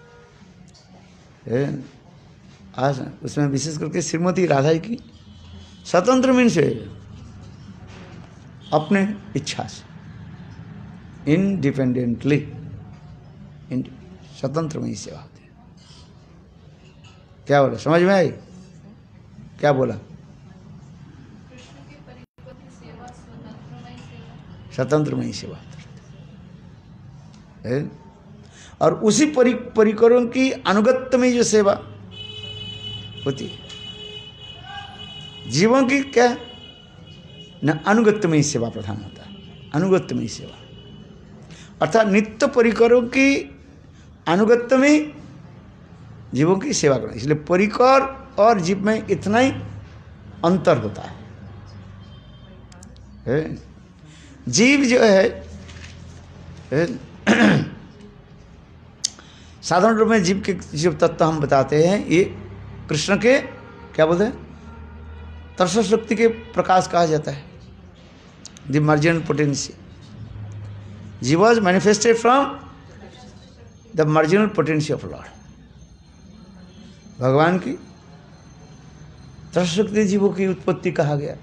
है। आज उसमें विशेष करके श्रीमती राधा की स्वतंत्र मीन्स है अपने इच्छा से, इंडिपेंडेंटली। स्वतंत्र में ही सेवा होती है। क्या बोला, समझ में आई? क्या बोला? स्वतंत्र में ही सेवा है। और उसी परिकरों की अनुगत्य में जो सेवा होती है, जीवों की क्या न अनुगत्य में ही सेवा प्रधान होता है, अनुगत्य में ही सेवा, अर्थात नित्य परिकरों की अनुगत्य में जीवों की सेवा करना। इसलिए परिकर और जीव में इतना ही अंतर होता है। जीव जो है साधारण रूप में जीव के जीव तत्व हम बताते हैं, ये कृष्ण के क्या बोलते हैं, तरस शक्ति के प्रकाश कहा जाता है, द मार्जिनल पोटेंसी। जीव was manifested from the marginal potency of lord. भगवान की तरस शक्ति जीवों की उत्पत्ति कहा गया।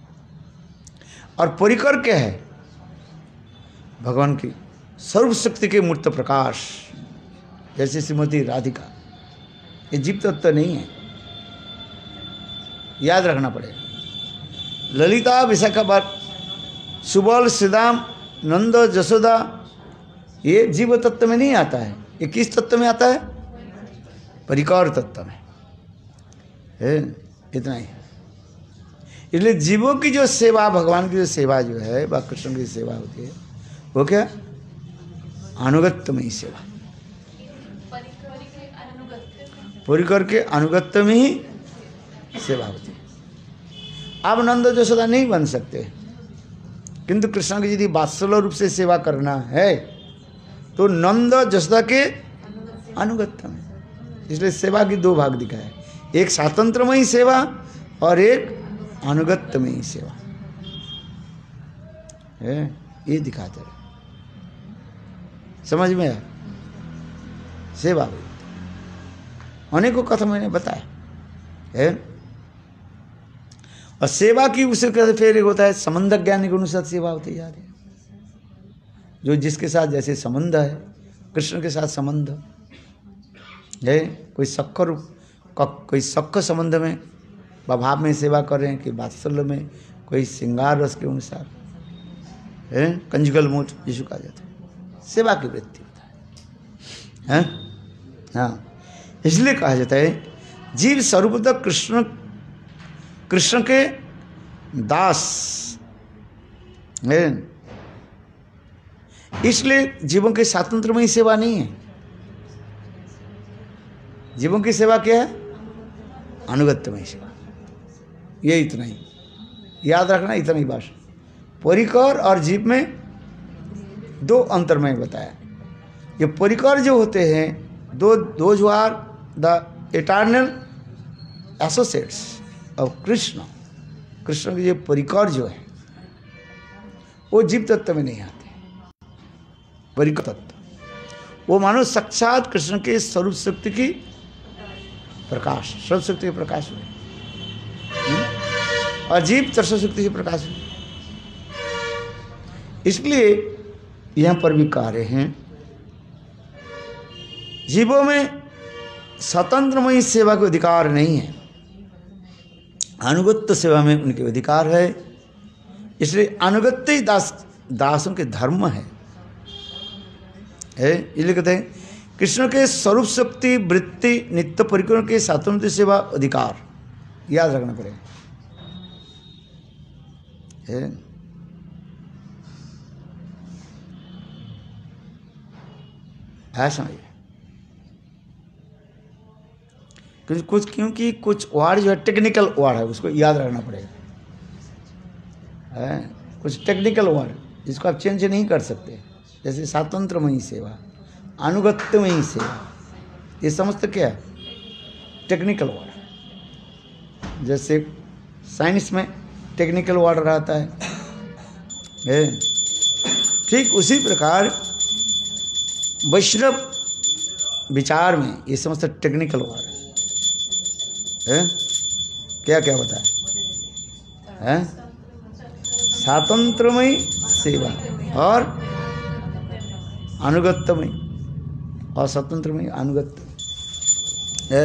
और परिकर क्या है? भगवान की सर्व शक्ति के मूर्त प्रकाश, जैसे श्रीमती राधिका। ये जीव तत्व नहीं है, याद रखना पड़ेगा। ललिता, विशाखापट, सुबल, श्रीदाम, नंद, जसोदा, ये जीव तत्व में नहीं आता है। ये किस तत्व में आता है? परिकर तत्व में है। इतना ही। इसलिए जीवों की जो सेवा, भगवान की जो सेवा जो है, वह कृष्ण की सेवा होती है, वो क्या? अनुगत्य में ही सेवा। परिकर के अनुगत्य में ही सेवा होती है। आप नंद जसोदा नहीं बन सकते, किंतु कृष्ण की यदि वात्सल्य रूप से सेवा करना है तो नंद जसोदा के अनुगत्य में। इसलिए सेवा की दो भाग दिखाए, एक स्वातंत्रमयी सेवा और एक अनुगत्यमयी सेवा है। ये दिखाते रहे, समझ में आया? सेवा भी अनेकों कथा मैंने बताया है। और सेवा की उसे फिर एक होता है संबंध ज्ञान के अनुसार सेवा होती जा रही है। जो जिसके साथ जैसे संबंध है, कृष्ण के साथ संबंध है, कोई सख्य रूप, कोई सख्य संबंध में भाव में सेवा कर रहे हैं कि वात्सल्य में, कोई श्रृंगार रस के अनुसार है, कंजुगल मूड जिसको कहा जाता है, सेवा की वृत्ति होता है। हाँ, इसलिए कहा जाता है जीव सर्वदा कृष्ण के दास है। इसलिए जीवों के स्वातंत्र में ही सेवा नहीं है। जीवों की सेवा क्या है? अनुगत्य में ही सेवा। ये इतना ही याद रखना, इतना ही बात। परिकर और जीव में दो अंतर में बताया। ये परिकर जो होते हैं, दो जो are the eternal associates of Krishna, Krishna के जो परिकर जो है वो जीव तत्व में नहीं आते। परिकर तत्व वो मानो साक्षात कृष्ण के स्वरूप शक्ति की प्रकाश, स्वरूप शक्ति के प्रकाश हुए, और जीव तरस शक्ति से प्रकाश हुए। इसलिए यहां पर भी कह रहे हैं जीवों में स्वतंत्रमयी सेवा का अधिकार नहीं है, अनुगत्य सेवा में उनके अधिकार है। इसलिए अनुगत्य ही दासों के धर्म है। इसलिए कहते हैं कृष्ण के स्वरूप शक्ति वृत्ति नित्य परिकरों के स्वातंत्र सेवा अधिकार, याद रखना पड़ेगा। है समझिए क्योंकि कुछ वर्ड जो है टेक्निकल वर्ड है, उसको याद रखना पड़ेगा। है कुछ टेक्निकल वर्ड जिसको आप चेंज नहीं कर सकते, जैसे स्वातंत्रमयी सेवा, अनुगत्यमयी सेवा, ये समझते क्या है? Technical word. जैसे साइंस में टेक्निकल वर्ड रहता है, ठीक उसी प्रकार वैष्णव विचार में ये समस्त टेक्निकल वर्ड है। क्या क्या बताया है? स्वातंत्रमयी सेवा और अनुगत्यमयी और स्वतंत्र में अनुगत है।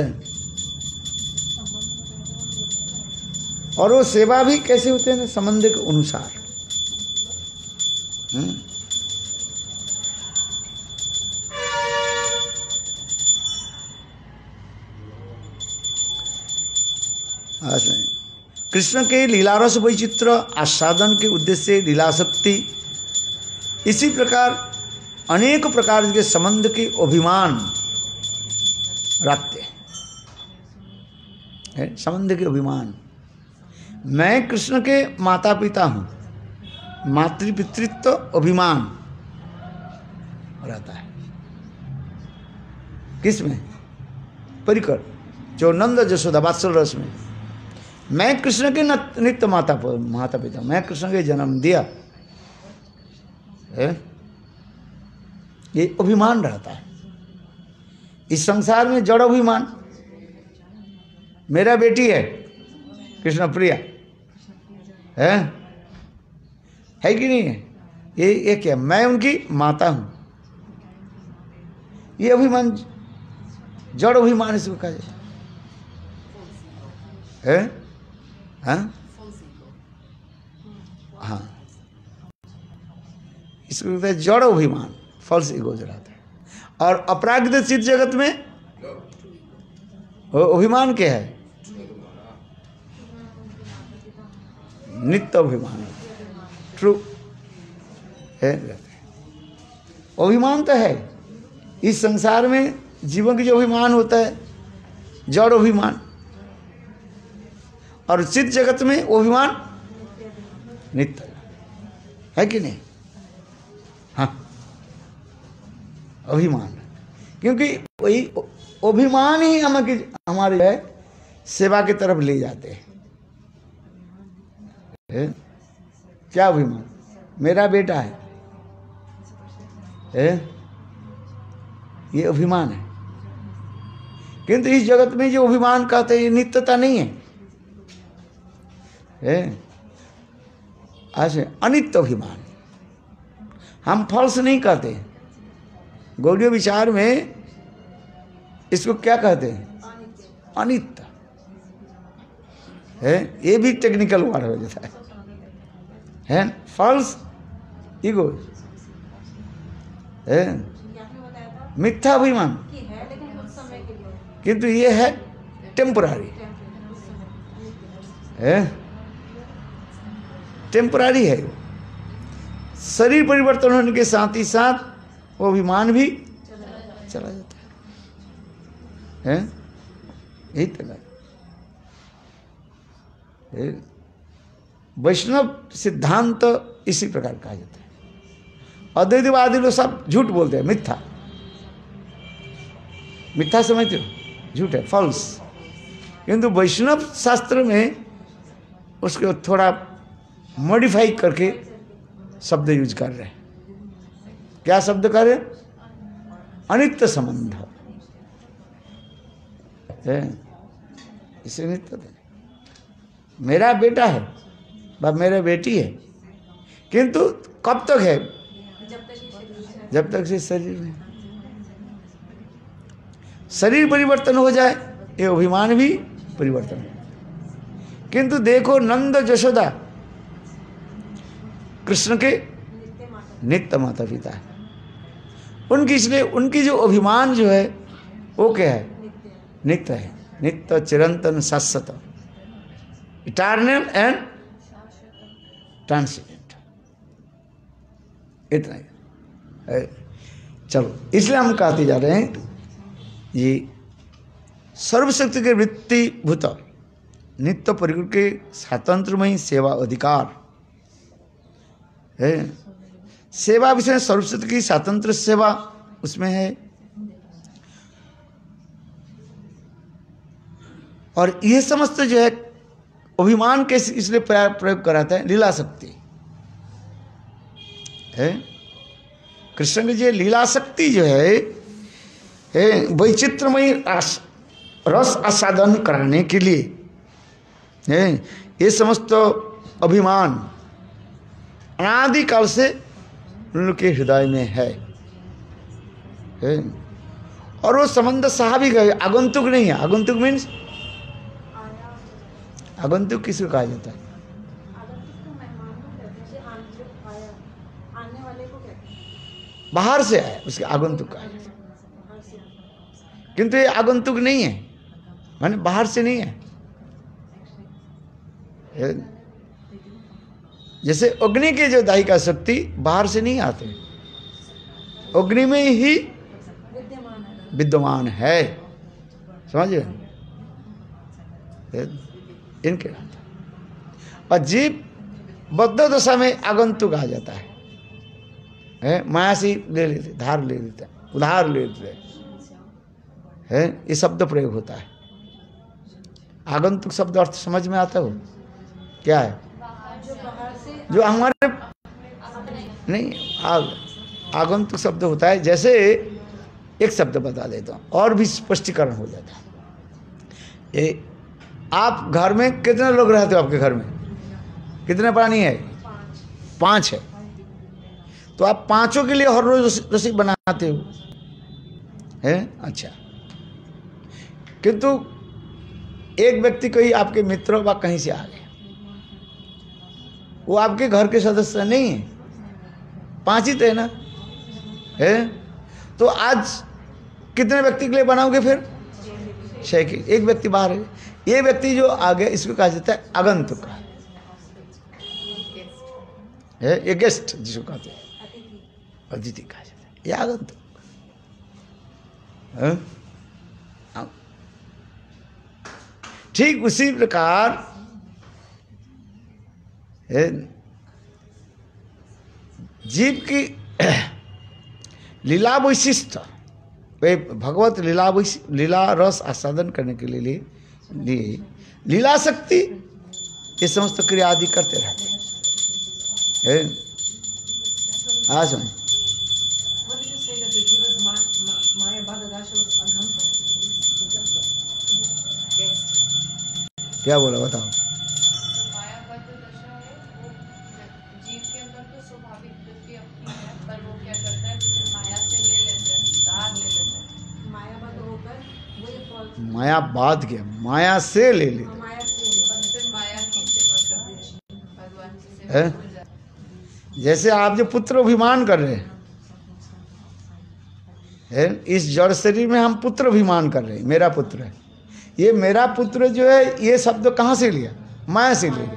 और वो सेवा भी कैसे होते हैं ना, संबंध के अनुसार। कृष्ण के लीलारस वैचित्र आस्वादन के उद्देश्य से लीलाशक्ति, इसी प्रकार अनेक प्रकार के संबंध के अभिमान रखते हैं। संबंध के अभिमान, मैं कृष्ण के माता पिता हूं, मातृपितृत्व अभिमान रहता है। किसमें? परिकर, जो नंद जशोदा वात्सल रस में, मैं कृष्ण के नित्य माता पिता, मैं कृष्ण के जन्म दिया है, ये अभिमान रहता है। इस संसार में जड़ अभिमान, मेरा बेटी है कृष्ण प्रिया है कि नहीं है? ये क्या, मैं उनकी माता हूं, ये अभिमान, जड़ अभिमान इसको कहा जाए है। हाँ, इसको कहते हैं जड़ अभिमान, फॉल्स ईगो जो रहता है। और अपराकृत चित्त जगत में अभिमान क्या है? नित्य अभिमान, ट्रू है। अभिमान तो है इस संसार में, जीवन की जो अभिमान होता है जड़ अभिमान, और चित्त जगत में अभिमान नित्य है कि नहीं? हाँ, अभिमान, क्योंकि वही अभिमान ही हमारे है सेवा की तरफ ले जाते हैं। क्या अभिमान? मेरा बेटा है, ये अभिमान है। किंतु इस जगत में जो अभिमान कहते हैं, ये नित्यता नहीं है, ऐसे अनित्य अभिमान। हम फॉल्स नहीं कहते, गौड़ीय विचार में इसको क्या कहते हैं? अनित्य है। ये भी टेक्निकल वर्ड हो जाता है। फॉल्स ईगो है, मिथ्या अभिमान, किंतु ये है टेम्परारी है, टेम्परारी है। शरीर परिवर्तन होने के साथ ही साथ वो अभिमान भी चला जाता है। यही तरह वैष्णव सिद्धांत इसी प्रकार कहा जाता है। अद्वैतवादी लोग सब झूठ बोलते हैं, मिथ्या, मिथ्या समझते हो, झूठ है, फॉल्स। किंतु वैष्णव शास्त्र में उसको थोड़ा मॉडिफाई करके शब्द यूज कर रहे हैं। क्या शब्द कर रहे? अनित्य संबंध है, इसे नित्य। मेरा बेटा है, मेरा बेटी है, किंतु कब तक है? जब तक से शरीर में। शरीर परिवर्तन हो जाए, ये अभिमान भी परिवर्तन हो। किंतु देखो नंद जशोदा कृष्ण के नित्य माता पिता है, उनकी, इसलिए उनकी जो अभिमान जो है वो क्या है? नित्य है, नित्य चिरंतन शाश्वत, इटर्नल एंड ट्रांसेंडेंट, इतना ही। चलो, इसलिए हम कहते जा रहे हैं ये सर्वशक्ति के वृत्ति भूत नित्य परिकर के स्वातंत्रमयी सेवा अधिकार है। सेवा विषय सर्वशक्ति की स्वतंत्र सेवा उसमें है। और यह समस्त जो है अभिमान कैसे इसलिए प्रयोग कराता है? लीला शक्ति है। कृष्ण की जो लीला शक्ति जो है वैचित्रमयी रस आस्वादन कराने के लिए है। ये समस्त अभिमान अनादिकाल से उनके हृदय में है। और वो संबंध स्वाभाविक है, आगंतुक नहीं है। आगंतुक मीन्स, आगंतुक किसको कहा जाता है? बाहर से आया उसके आगंतुक कहा जाता है। किंतु ये आगंतुक नहीं है, माने बाहर से नहीं है। जैसे अग्नि के जो दाहिका शक्ति बाहर से नहीं आते, अग्नि में ही विद्यमान है, समझे? इनके और जीव बद्ध दशा में आगंतुक आ जाता है, माया से ले लेते, धार ले लेते, उधार ले लेते है, ये शब्द प्रयोग होता है। आगंतुक शब्द अर्थ समझ में आता हो क्या है? जो हमारे नहीं, आगंतुक शब्द होता है। जैसे एक शब्द बता देता हूँ और भी स्पष्टीकरण हो जाता है। आप घर में कितने लोग रहते हो? आपके घर में कितने प्राणी है? 5 है। तो आप 5 के लिए हर रोज रसोई बनाते हो, है? अच्छा, किंतु एक व्यक्ति कोई आपके मित्र व कहीं से आ गए, वो आपके घर के सदस्य नहीं है, 5 ही तो है ना, है? तो आज कितने व्यक्ति के लिए बनाओगे फिर? 6 के। एक व्यक्ति बाहर है, ये व्यक्ति जो आ गया इसको कहा जाता है आगंतुक है, ये गेस्ट जिसको कहते हैं, अतिथि कहा जाता है, ये आगंतुक। ठीक उसी प्रकार जीव की लीला वैशिष्ट, वे भगवत लीला रस आस्वादन करने के लिए लीला शक्ति ये समस्त क्रिया आदि करते रहते हैं। आज क्या बोला बताओ? मायाबद्ध दशा है, वो जीव के अंदर तो स्वाभाविक वृत्ति अपनी है, पर वो क्या करता है, माया से ले लेते हैं, धार ले लेते हैं, मायाबद्ध होकर वो मायाबाद क्या? माया से ले लेते, फिर माया की सेवा करते हैं, भगवान की सेवा भूल जाते हैं। जैसे आप जो पुत्र अभिमान कर रहे हैं, इस जड़ शरीर में हम पुत्र अभिमान कर रहे हैं, मेरा पुत्र है, ये मेरा पुत्र जो है, ये शब्द कहाँ से लिया? माया से ले लिया,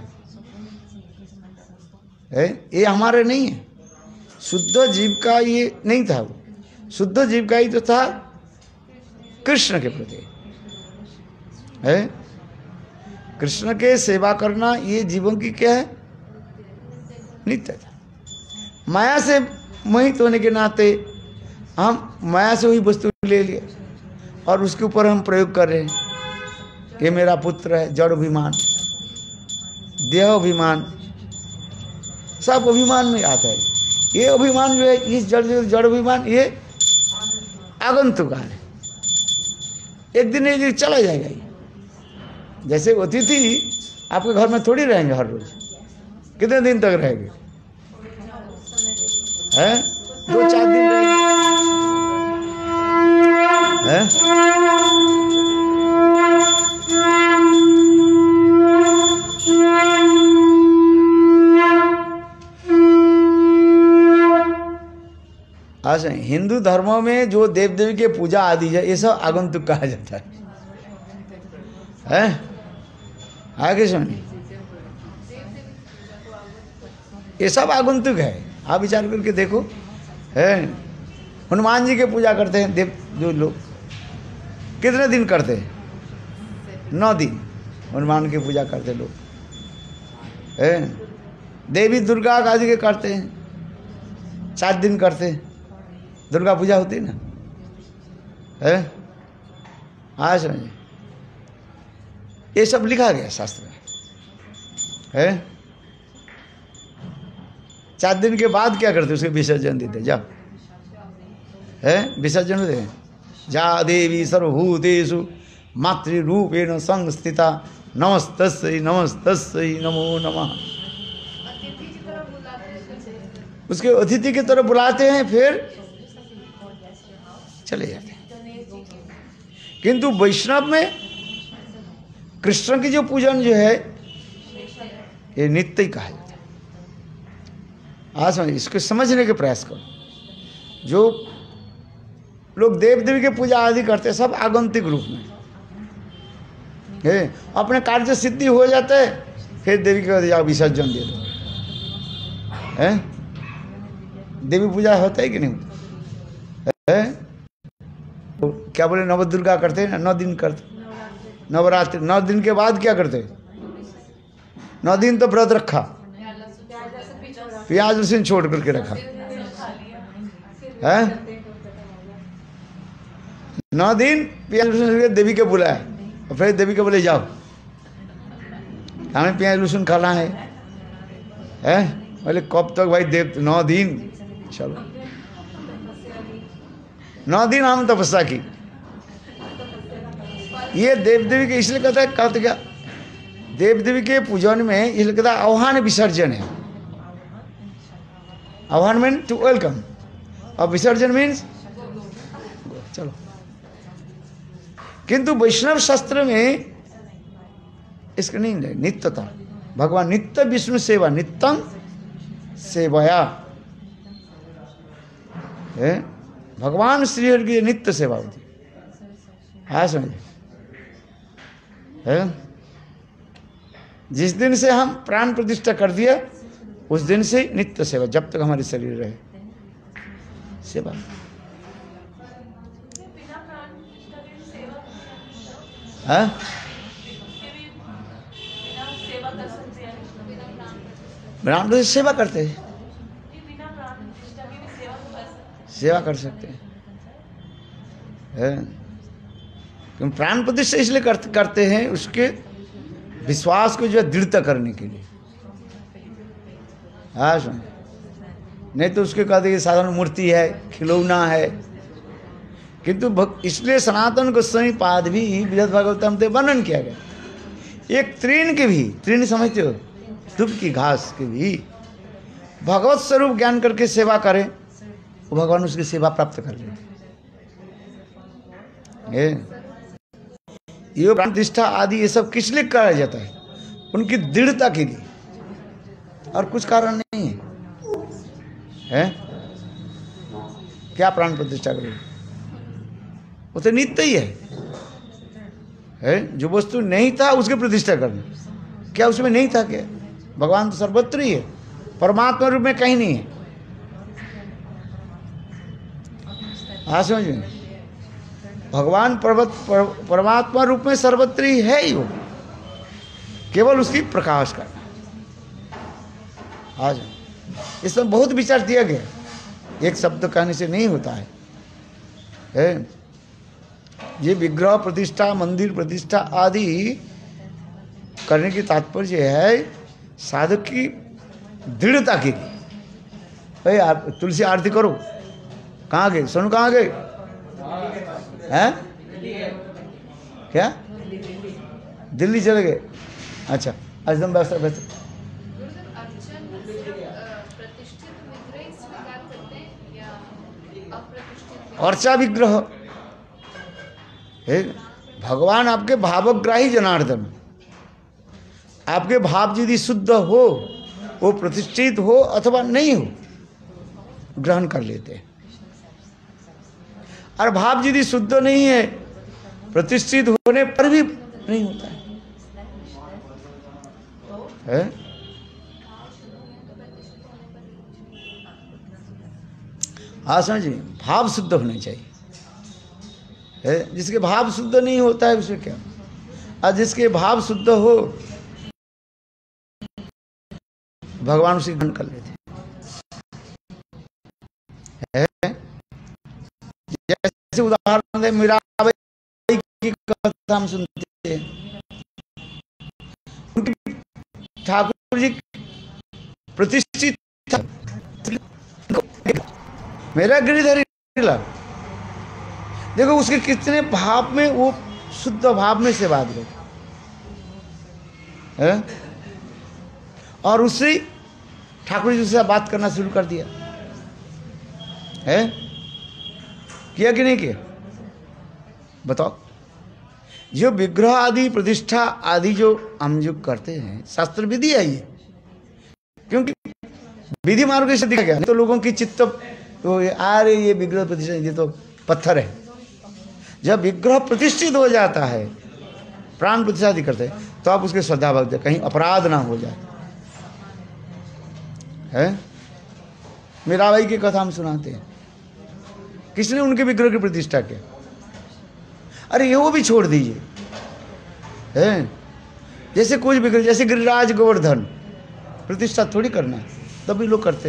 ये हमारे नहीं है। शुद्ध जीव का ये नहीं था, वो शुद्ध जीव का ही तो था कृष्ण के प्रति, है? कृष्ण के सेवा करना ये जीवों की क्या है? नित्य था। माया से मोहित होने के नाते हम माया से वही वस्तु ले लिए और उसके ऊपर हम प्रयोग कर रहे हैं। ये मेरा पुत्र है, जड़ अभिमान, देह अभिमान, सब अभिमान में आता है। ये अभिमान जो है, इस जड़ अभिमान, ये आगंतुक है, एक दिन ये चला जाएगा। ये जैसे अतिथि आपके घर में थोड़ी रहेंगे हर रोज, कितने दिन तक रहेंगे? हैं? 2-4 दिन रहेंगे, हैं? अच्छा, हिंदू धर्मों में जो देव देवी के पूजा आदि है, ये सब आगंतुक कहा जाता है? आगे सुनिए, ये सब आगंतुक है। आप विचार करके देखो, है? हनुमान जी के पूजा करते हैं देव जो लोग, कितने दिन करते हैं? 9 दिन हनुमान की पूजा करते लोग, है? देवी दुर्गा आदि के करते हैं, 7 दिन करते हैं, दुर्गा पूजा होती है ना, है? हाँ समझिए, ये सब लिखा गया शास्त्र में, है? 4 दिन के बाद क्या करते? उसके विसर्जन देते, जाओ, है? विसर्जन देते, जा देवी सर्वभूतेषु मातृरूपेण संस्थिता नमस्तस्यै नमस्तस्यै नमो नमः। उसके अतिथि की तरफ बुलाते हैं, फिर चले जाते हैं। किंतु वैष्णव में कृष्ण की जो पूजन जो है ये नित्य ही कहा जाता है। आज समझ, इसको समझने के प्रयास करो। जो लोग देव देवी के पूजा आदि करते हैं सब आगंतुक रूप में है, अपने कार्य सिद्धि हो जाते है, फिर देवी के जाओ विसर्जन दे दो है। देवी पूजा होता है कि नहीं होता है? तो क्या बोले, नवदुर्गा करते हैं ना, 9 दिन करते, नवरात्रि 9 दिन के बाद क्या करते? 9 दिन तो व्रत रखा, प्याज लहसुन छोड़ करके रखा है। 9 दिन प्याज लहसुन देवी के बुलाया और फिर देवी के बोले जाओ हमें प्याज लहसुन खाना है। बोले कब तक भाई देव? 9 दिन, चलो 9 दिन हम तपस्या की। ये देव देवी के इसलिए कहते क्या, देव देवी के पूजन में इसलिए कहता है आह्वान विसर्जन है। आह्वान मीन टू वेलकम और विसर्जन मीन्स चलो। किंतु वैष्णव शास्त्र में इसका नहीं है, नित्यता। भगवान नित्य विष्णु सेवा, नित्यम सेवाया है। भगवान श्री हरि की नित्य सेवा होती है, समझे है। जिस दिन से हम प्राण प्रतिष्ठा कर दिया उस दिन से नित्य सेवा, जब तक हमारे शरीर रहे सेवा। हाँ प्राण प्रतिष्ठा सेवा करते हैं, सेवा कर सकते हैं। क्यों प्राण प्रतिष्ठा इसलिए करते हैं, उसके विश्वास को जो है दृढ़ता करने के लिए। हाँ सुन, नहीं तो उसके कहते कि साधारण मूर्ति है, खिलौना है। किंतु इसलिए सनातन गोस्वामी पाद भी बृहद भागवतम में वर्णन किया गया। एक तृण के भी, तृण समझते हो, दुब की घास के भी भगवत स्वरूप ज्ञान करके सेवा करे, वो भगवान उसकी सेवा प्राप्त कर लेते। ये प्राण प्रतिष्ठा आदि ये सब किस लिए करा जाता है? उनकी दृढ़ता के लिए, और कुछ कारण नहीं है। क्या प्राण प्रतिष्ठा करें? वो तो नित्य ही है। जो वस्तु नहीं था उसकी प्रतिष्ठा करना, क्या उसमें नहीं था? क्या भगवान तो सर्वत्र ही है, परमात्मा रूप में कहीं नहीं है। हाँ समझ में, भगवान परमात्मा रूप में सर्वत्र ही है ही, वो केवल उसकी प्रकाश करना। आज इसमें बहुत विचार दिया गया, एक शब्द कहने से नहीं होता है। ये विग्रह प्रतिष्ठा, मंदिर प्रतिष्ठा आदि करने की तात्पर्य है साधक की दृढ़ता के लिए। भाई आप तुलसी आरती करो, कहाँ गए सोनू? कहाँ गए हैं? क्या दिल्ली चले गए? अच्छा, एकदम व्यवस्था व्यवस्था। अर्चा विग्रह है। भगवान आपके भावग्राही जनार्दन, आपके भाव यदि शुद्ध हो, वो प्रतिष्ठित हो अथवा नहीं हो, ग्रहण कर लेते हैं। और भाव यदि शुद्ध नहीं है, प्रतिष्ठित होने पर भी नहीं होता है। हाँ समझिए, भाव शुद्ध होने चाहिए है। जिसके भाव शुद्ध नहीं होता है उसे क्या, और जिसके भाव शुद्ध हो भगवान उसे ग्रहण कर लेते हैं। जैसे उदाहरण दे, मीराबाई की कथा हम सुनते हैं, ठाकुर जी प्रतिष्ठित था, मेरा गिरिधर लाल। देखो उसके कितने भाव में, वो शुद्ध भाव में से बात गई है, और उससे ठाकुर जी से बात करना शुरू कर दिया है। किया कि नहीं किया बताओ? जो विग्रह आदि प्रतिष्ठा आदि जो हम जो करते हैं, शास्त्र विधि है ये, क्योंकि विधि मार्ग से दिखा गया। तो लोगों की चित्त तो ये विग्रह प्रतिष्ठा, ये तो पत्थर है। जब विग्रह प्रतिष्ठित हो जाता है, प्राण प्रतिष्ठा आदि करते हैं, तो आप उसके श्रद्धा भक्ति, कहीं अपराध ना हो जाए है। मीराबाई की कथा हम सुनाते हैं, किसने उनके विग्रह की प्रतिष्ठा किया? अरे ये वो भी छोड़ दीजिए है। जैसे कुछ विग्रह, जैसे गिरिराज गोवर्धन प्रतिष्ठा थोड़ी करना है, तभी लोग करते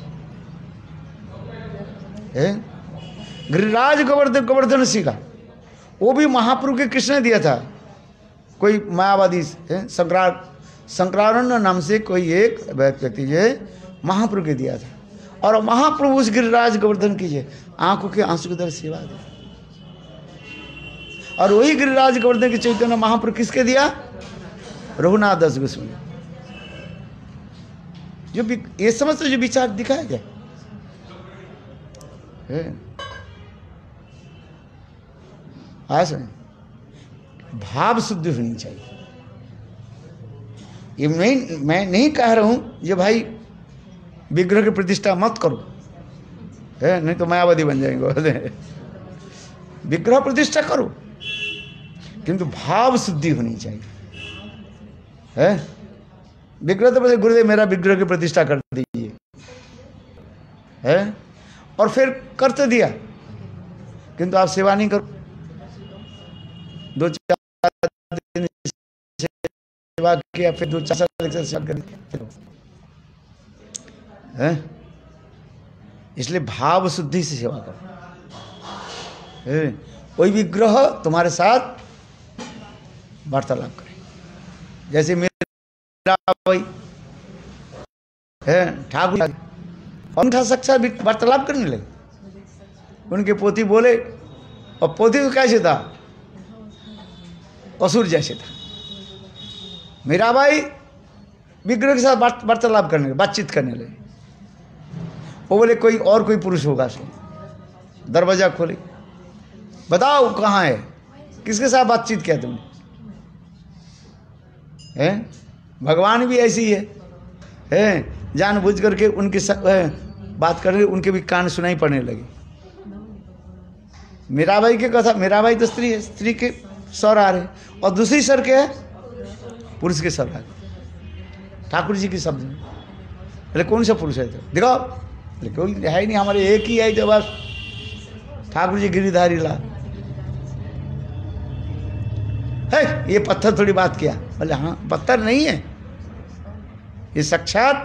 हैं। गिरिराज गोवर्धन सिखा, वो भी महाप्रभु के कृष्ण ने दिया था। कोई मायावादी शंकरानंद नाम से कोई एक व्यक्ति जो महाप्रभु के दिया था, और महाप्रभु उस गिरिराज गोवर्धन की जो आंखों के आंसू की तरह सेवा दी। और वही गिरिराज गोवर्धन के चैतन्य महाप्रभु किसके दिया? रघुनाथ दास गोस्वामी। जो ये समझते जो विचार दिखाया गया आज भाव शुद्ध होनी चाहिए। ये मैं नहीं कह रहा हूं ये भाई विग्रह की प्रतिष्ठा मत करो है, नहीं तो मायावादी बन जाएंगे। विग्रह प्रतिष्ठा करो, किंतु भाव शुद्धि होनी चाहिए है। विग्रह तो बोले गुरुदेव मेरा विग्रह की प्रतिष्ठा कर दीजिए है, और फिर कर तो दिया, किंतु आप सेवा नहीं करो। 2-4 दिन सेवा किया, फिर 2-4 साल सेवा कर है। इसलिए भाव शुद्धि से सेवा करो। कोई विग्रह तुम्हारे साथ वार्तालाप करे, जैसे मेरा भाई है ठाकुर, उनका साक्षात वार्तालाप करने लगे। उनके पोती बोले, और पोती तो कैसे था? असुर जैसे था। मेरा भाई विग्रह के साथ वार्तालाप करने लगे, बातचीत करने लगे। वो बोले कोई और कोई पुरुष होगा। सो दरवाजा खोले, बताओ कहाँ है, किसके साथ बातचीत किया तुमने? भगवान भी ऐसी है, जानबूझ करके उनके बात करके उनके भी कान सुनाई पड़ने लगे। मीराबाई की कथा, मीराबाई तो स्त्री है, स्त्री के स्वर आ रहे, और दूसरी स्वर के है पुरुष के स्वर आ रहे। ठाकुर जी के शब्द में बोले कौन सा पुरुष है? तो दिखाओ। बोले कोई है नहीं, हमारे एक ही है, तो बस ठाकुर जी गिरिधारी लाल है। ये पत्थर थोड़ी बात किया? बोले हाँ, पत्थर नहीं है, ये साक्षात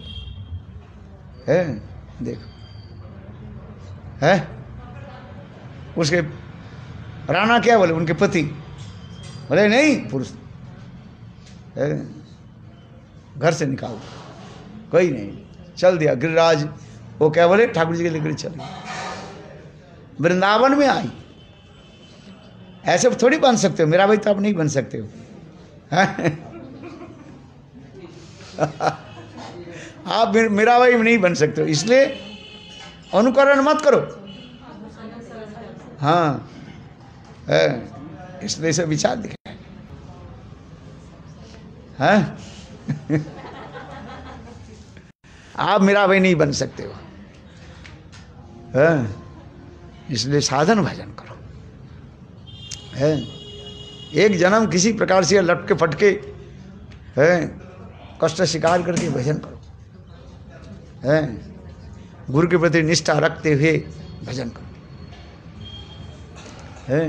है। देखो है। उसके राणा क्या बोले? उनके पति बोले नहीं, पुरुष है, घर से निकाल, कोई नहीं। चल दिया गिरिराज, वो क्या बोले? ठाकुर जी के लेकर चल गए, वृंदावन में आई। ऐसे थोड़ी बन सकते हो, मेरा भाई तो आप नहीं बन सकते हो। आप मेरा भाई नहीं बन सकते हो, इसलिए अनुकरण मत करो। हाँ, इसलिए से विचार दिखा है। आप मेरा भाई नहीं बन सकते हो, इसलिए साधन भजन करो। है एक जन्म किसी प्रकार से लटके फटके है कष्ट स्वीकार करके भजन करो, है गुरु के प्रति निष्ठा रखते हुए भजन करो। है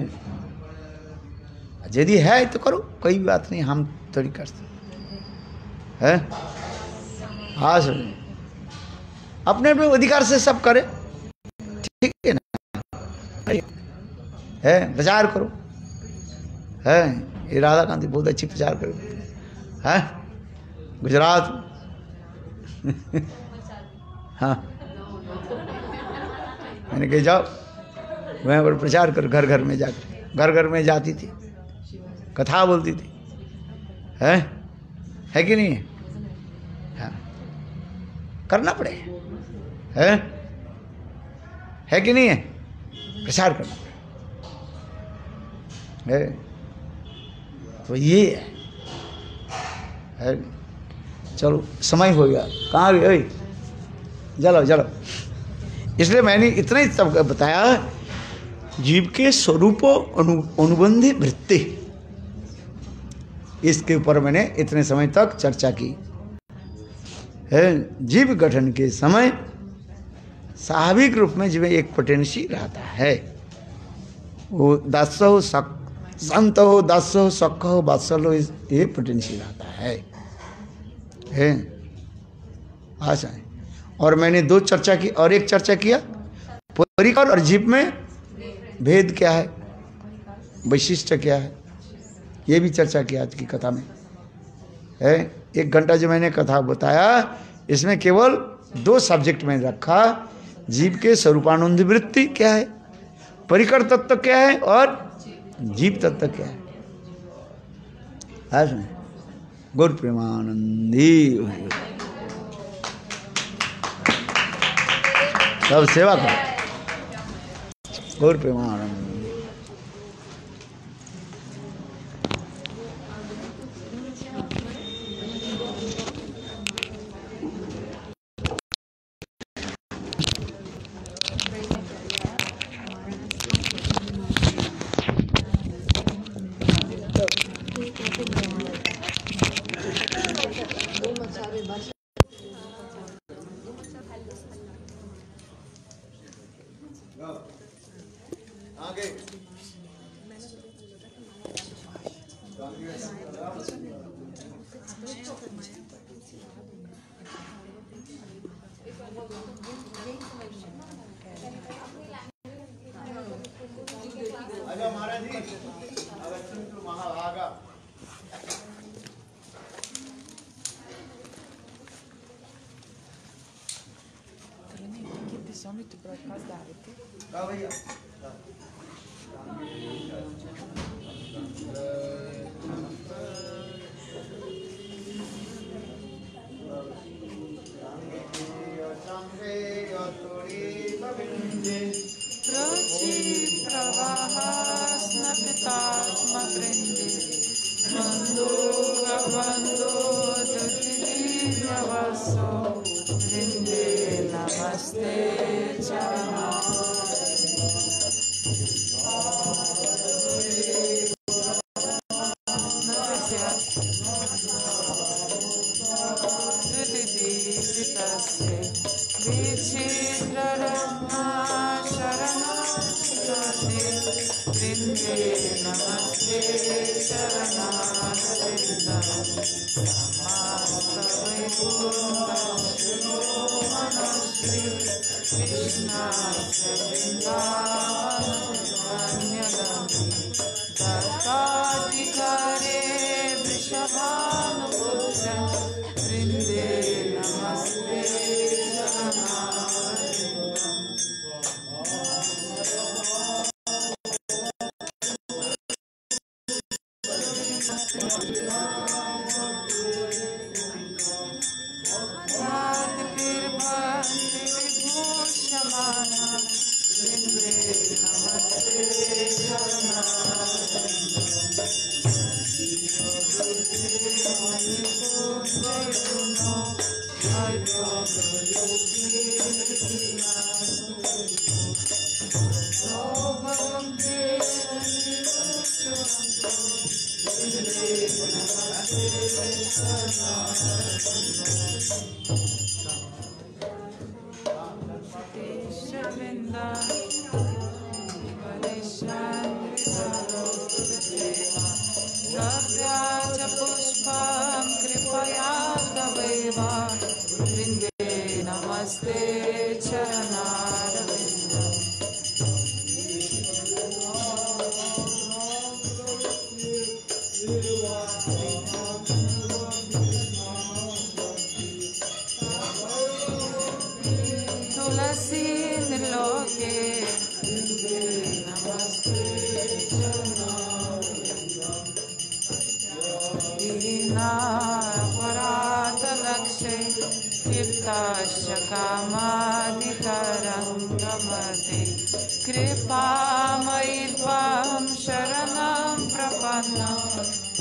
यदि है तो करो, कोई बात नहीं, हम थोड़ी करते है। हाँ अपने अपने अधिकार से सब करे, ठीक है ना? है प्रचार करो। है ये राधा कांति बहुत अच्छी प्रचार करो है गुजरात। हाँ मैंने कहा जाओ वहाँ पर प्रचार कर, घर घर में जाकर, घर घर में जाती थी, कथा बोलती थी। है कि नहीं है? हाँ करना पड़े, है कि नहीं है? प्रचार करना पड़े। तत्व ये है। चलो समय हो गया, कहाँ गए? चलो चलो। इसलिए मैंने इतना ही तब बताया, जीव के स्वरूप अनुबंधी वृत्ति, इसके ऊपर मैंने इतने समय तक चर्चा की है। जीव गठन के समय स्वाभाविक रूप में जीव एक पोटेंसी रहता है, वो दास हो, संत हो, दास हो, सख हो, बात्सल हो, ये पोटेंसी रहता है। आशा है। और मैंने दो चर्चा की, और एक चर्चा किया परिकर और जीव में भेद क्या है, वैशिष्ट क्या है, ये भी चर्चा किया आज की कथा में है। 1 घंटा जो मैंने कथा बताया, इसमें केवल 2 सब्जेक्ट में रखा, जीव के स्वरूपानुबंध वृत्ति क्या है, परिकर तत्व क्या है, और जीव तत्व क्या है। आज में गुरु प्रेमानंदी सब सेवा करो, गुरु प्रेमानंद।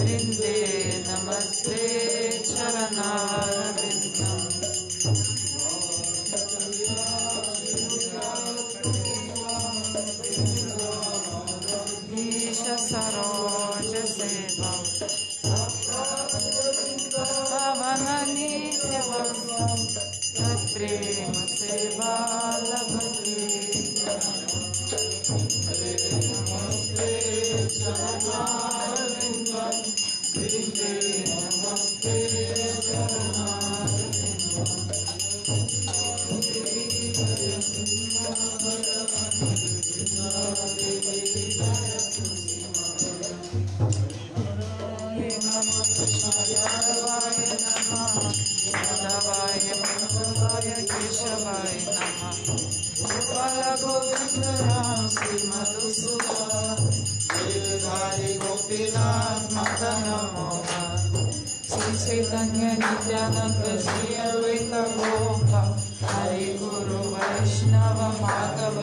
वृंदे नमस्ते चरणारविन्दम् ईश सरोज सेवा पवन नित्यवम् तत्प्रेम सेवा लभते नमस्ते चरणारविन्दम् वृंदे नमस्ते माधवाय माधवाय केशवाय नमः गोपाल गोविंद राम श्री मधुसूदन गिरिधारी गोपीनाथ मदन मोहन श्री चैतन्य नित्यानंद श्री अद्वैत गोपाल हरि गुरु वैष्णव माधव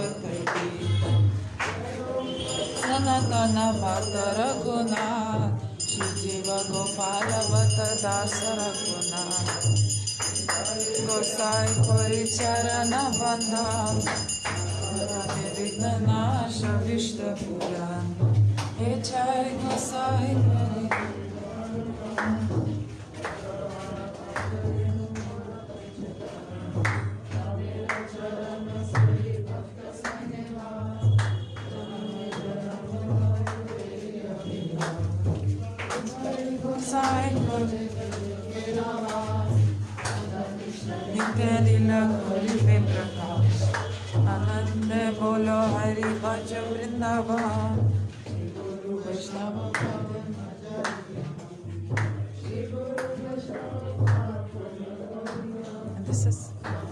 सनातन भक्त रघुनाथ श्री जीव गोपाल भक्त दास रघुनाथ गोसाई कोरि चरण बंधन विघ्न नाश विष्णु पुराण हे जय गोसाई कोरि नित्य लीला खोलिबे प्रकाश आनंद बोलो हरि भज वृंदावन गुरु वैष्णव and this is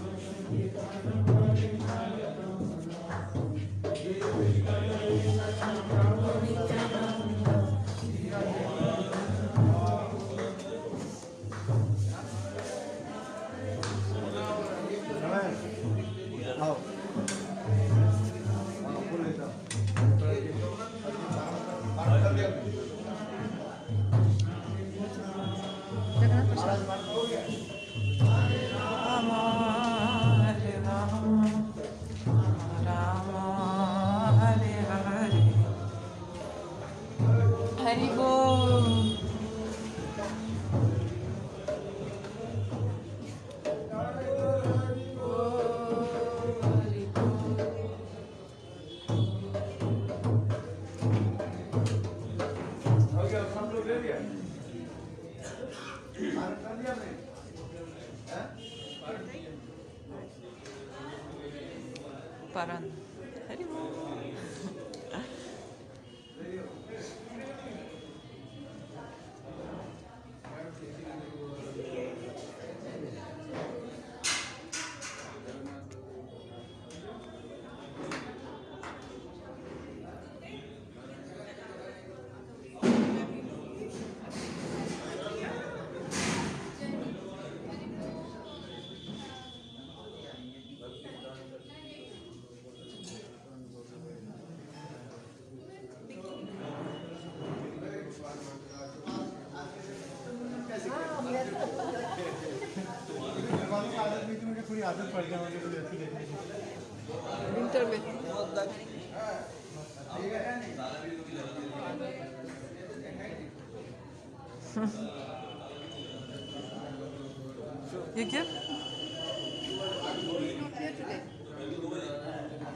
Hari Bol. Paran. Hari Bol. पूरी आदत पड़ गया मुझे विंटर में You give?